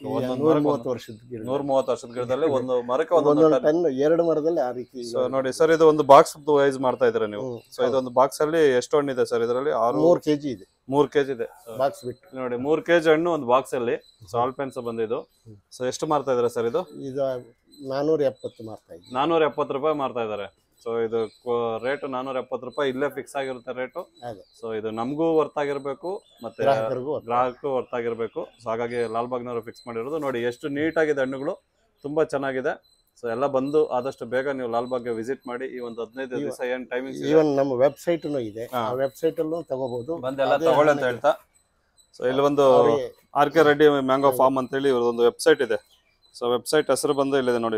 130 ವರ್ಷದ
ಗಿಡದಲ್ಲಿ ಒಂದು ಮರಕ್ಕೆ
ಒಂದೊಂದು ಟನ್, 2 ಮರದಲ್ಲಿ ಆ ರೀತಿ.
ನೋಡಿ ಸರ್, ಇದು ಒಂದು ಬಾಕ್ಸ್ ವೈಸ್ ಮಾಡ್ತಾ ಇದ್ರೆ ನೀವು. ಸೊ ಇದೊಂದು ಬಾಕ್ಸ್ ಅಲ್ಲಿ ಎಷ್ಟು ಹಣ್ಣು ಇದೆ ಸರ್? ಇದರಲ್ಲಿ
3 kg ಇದೆ.
3 kg ಇದೆ
ಬಾಕ್ಸ್ ಬಿಟ್ಟು.
ನೋಡಿ 3 kg ಹಣ್ಣು ಒಂದು ಬಾಕ್ಸ್ ಅಲ್ಲಿ. ಸೊ ಆಲ್ಪೆನ್ಸ್ ಬಂದಿದ್ದು. ಸೊ ಎಷ್ಟು ಮಾರ್ತಾ ಇದಾರೆ ಸರ್ ಇದು?
470 ಮಾರ್ತಾ ಇದ್ದಾರೆ.
470 ರೂಪಾಯಿ ಮಾರ್ತಾ ಇದಾರೆ. ಸೊ ಇದು ರೇಟ್ 470 ರೂಪಾಯಿ ಇಲ್ಲೇ ಫಿಕ್ಸ್ ಆಗಿರುತ್ತೆ ರೇಟು. ಸೊ ಇದು ನಮಗೂ ವರ್ತ್ ಆಗಿರ್ಬೇಕು, ಮತ್ತೆ ಗ್ರಾಹಕರು ವರ್ತ್ ಆಗಿರ್ಬೇಕು. ಸೊ ಹಾಗಾಗಿ ಲಾಲ್ಬಾಗ್ನವರು ಫಿಕ್ಸ್ ಮಾಡಿರೋದು. ನೋಡಿ ಎಷ್ಟು ನೀಟ್ ಆಗಿದೆ ಹಣ್ಣುಗಳು, ತುಂಬಾ ಚೆನ್ನಾಗಿದೆ. ಸೊ ಎಲ್ಲ ಬಂದು ಆದಷ್ಟು ಬೇಗ ನೀವು ಲಾಲ್ಬಾಗ್ಗೆ ವಿಸಿಟ್ ಮಾಡಿ. ಈ ಒಂದು 15 ದಿವಸ ಏನ್ ಟೈಮಿಂಗ್
ಈವನ್ ನಮ್ಮ ವೆಬ್ಸೈಟ್ ಇದೆ, ಆ ವೆಬ್ಸೈಟ್ ಅಲ್ಲೂ ತಗೋಬಹುದು,
ಬಂದೆಲ್ಲ ತಗೊಳ್ಳಿ ಅಂತ ಹೇಳ್ತಾ. ಸೊ ಇಲ್ಲಿ ಒಂದು RK ರೆಡ್ಡಿ ಮ್ಯಾಂಗೋ ಫಾರ್ಮ್ ಅಂತ ಹೇಳಿ ಇವ್ರದೊಂದು ವೆಬ್ಸೈಟ್ ಇದೆ. ಸೊ ವೆಬ್ಸೈಟ್ ಹೆಸರು ಬಂದು ಇಲ್ಲಿದೆ ನೋಡಿ,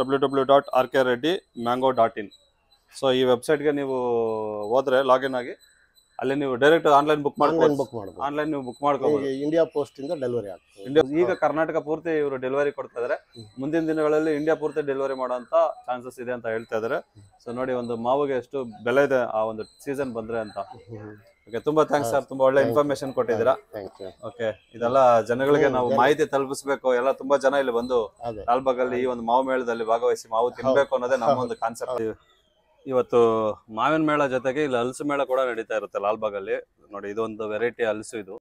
www.rkreddymango.in. ಸೊ ಈ ವೆಬ್ಸೈಟ್ಗೆ ನೀವು ಹೋದ್ರೆ ಲಾಗಿನ್ ಆಗಿ ಅಲ್ಲಿ ನೀವು ಡೈರೆಕ್ಟ್ ಆನ್ಲೈನ್ ಬುಕ್ ಮಾಡ್ಬೋದು. ಆನ್ಲೈನ್ ನೀವು ಬುಕ್ ಮಾಡ್ಕೋಬಹುದು.
ಇಂಡಿಯಾ ಪೋಸ್ಟ್ ಇಂದ ಡೆಲಿವರಿ ಆಗ್ತದೆ.
ಈಗ ಕರ್ನಾಟಕ ಪೂರ್ತಿ ಇವರು ಡೆಲಿವರಿ ಕೊಡ್ತಾ ಇದಾರೆ. ಮುಂದಿನ ದಿನಗಳಲ್ಲಿ ಇಂಡಿಯಾ ಪೂರ್ತಿ ಡೆಲಿವರಿ ಮಾಡುವಂತ ಚಾನ್ಸಸ್ ಇದೆ ಅಂತ ಹೇಳ್ತಾ ಇದಾರೆ. ಸೊ ನೋಡಿ ಒಂದು ಮಾವಿಗೆ ಎಷ್ಟು ಬೆಲೆ ಇದೆ ಆ ಒಂದು ಸೀಸನ್ ಬಂದ್ರೆ ಅಂತ. ಓಕೆ, ತುಂಬಾ ಥ್ಯಾಂಕ್ಸ್ ಸರ್, ತುಂಬಾ ಒಳ್ಳೆ ಇನ್ಫಾರ್ಮೇಶನ್ ಕೊಟ್ಟಿದ್ದೀರಾ. ಓಕೆ, ಇದೆಲ್ಲ ಜನಗಳಿಗೆ ನಾವು ಮಾಹಿತಿ ತಲುಪಿಸಬೇಕು. ಎಲ್ಲ ತುಂಬಾ ಜನ ಇಲ್ಲಿ ಬಂದು ಲಾಲ್ಬಾಗ್ ಅಲ್ಲಿ ಈ ಒಂದು ಮಾವು ಮೇಳದಲ್ಲಿ ಭಾಗವಹಿಸಿ ಮಾವು ತಿನ್ಬೇಕು ಅನ್ನೋದೇ ನಮ್ಮ ಒಂದು ಕಾನ್ಸೆಪ್ಟ್. ಇವತ್ತು ಮಾವಿನ ಮೇಳ ಜೊತೆಗೆ ಇಲ್ಲಿ ಹಲಸು ಮೇಳ ಕೂಡ ನಡೀತಾ ಇರುತ್ತೆ ಲಾಲ್ಬಾಗ್ ಅಲ್ಲಿ. ನೋಡಿ ಇದೊಂದು ವೆರೈಟಿ ಹಲಸು ಇದು.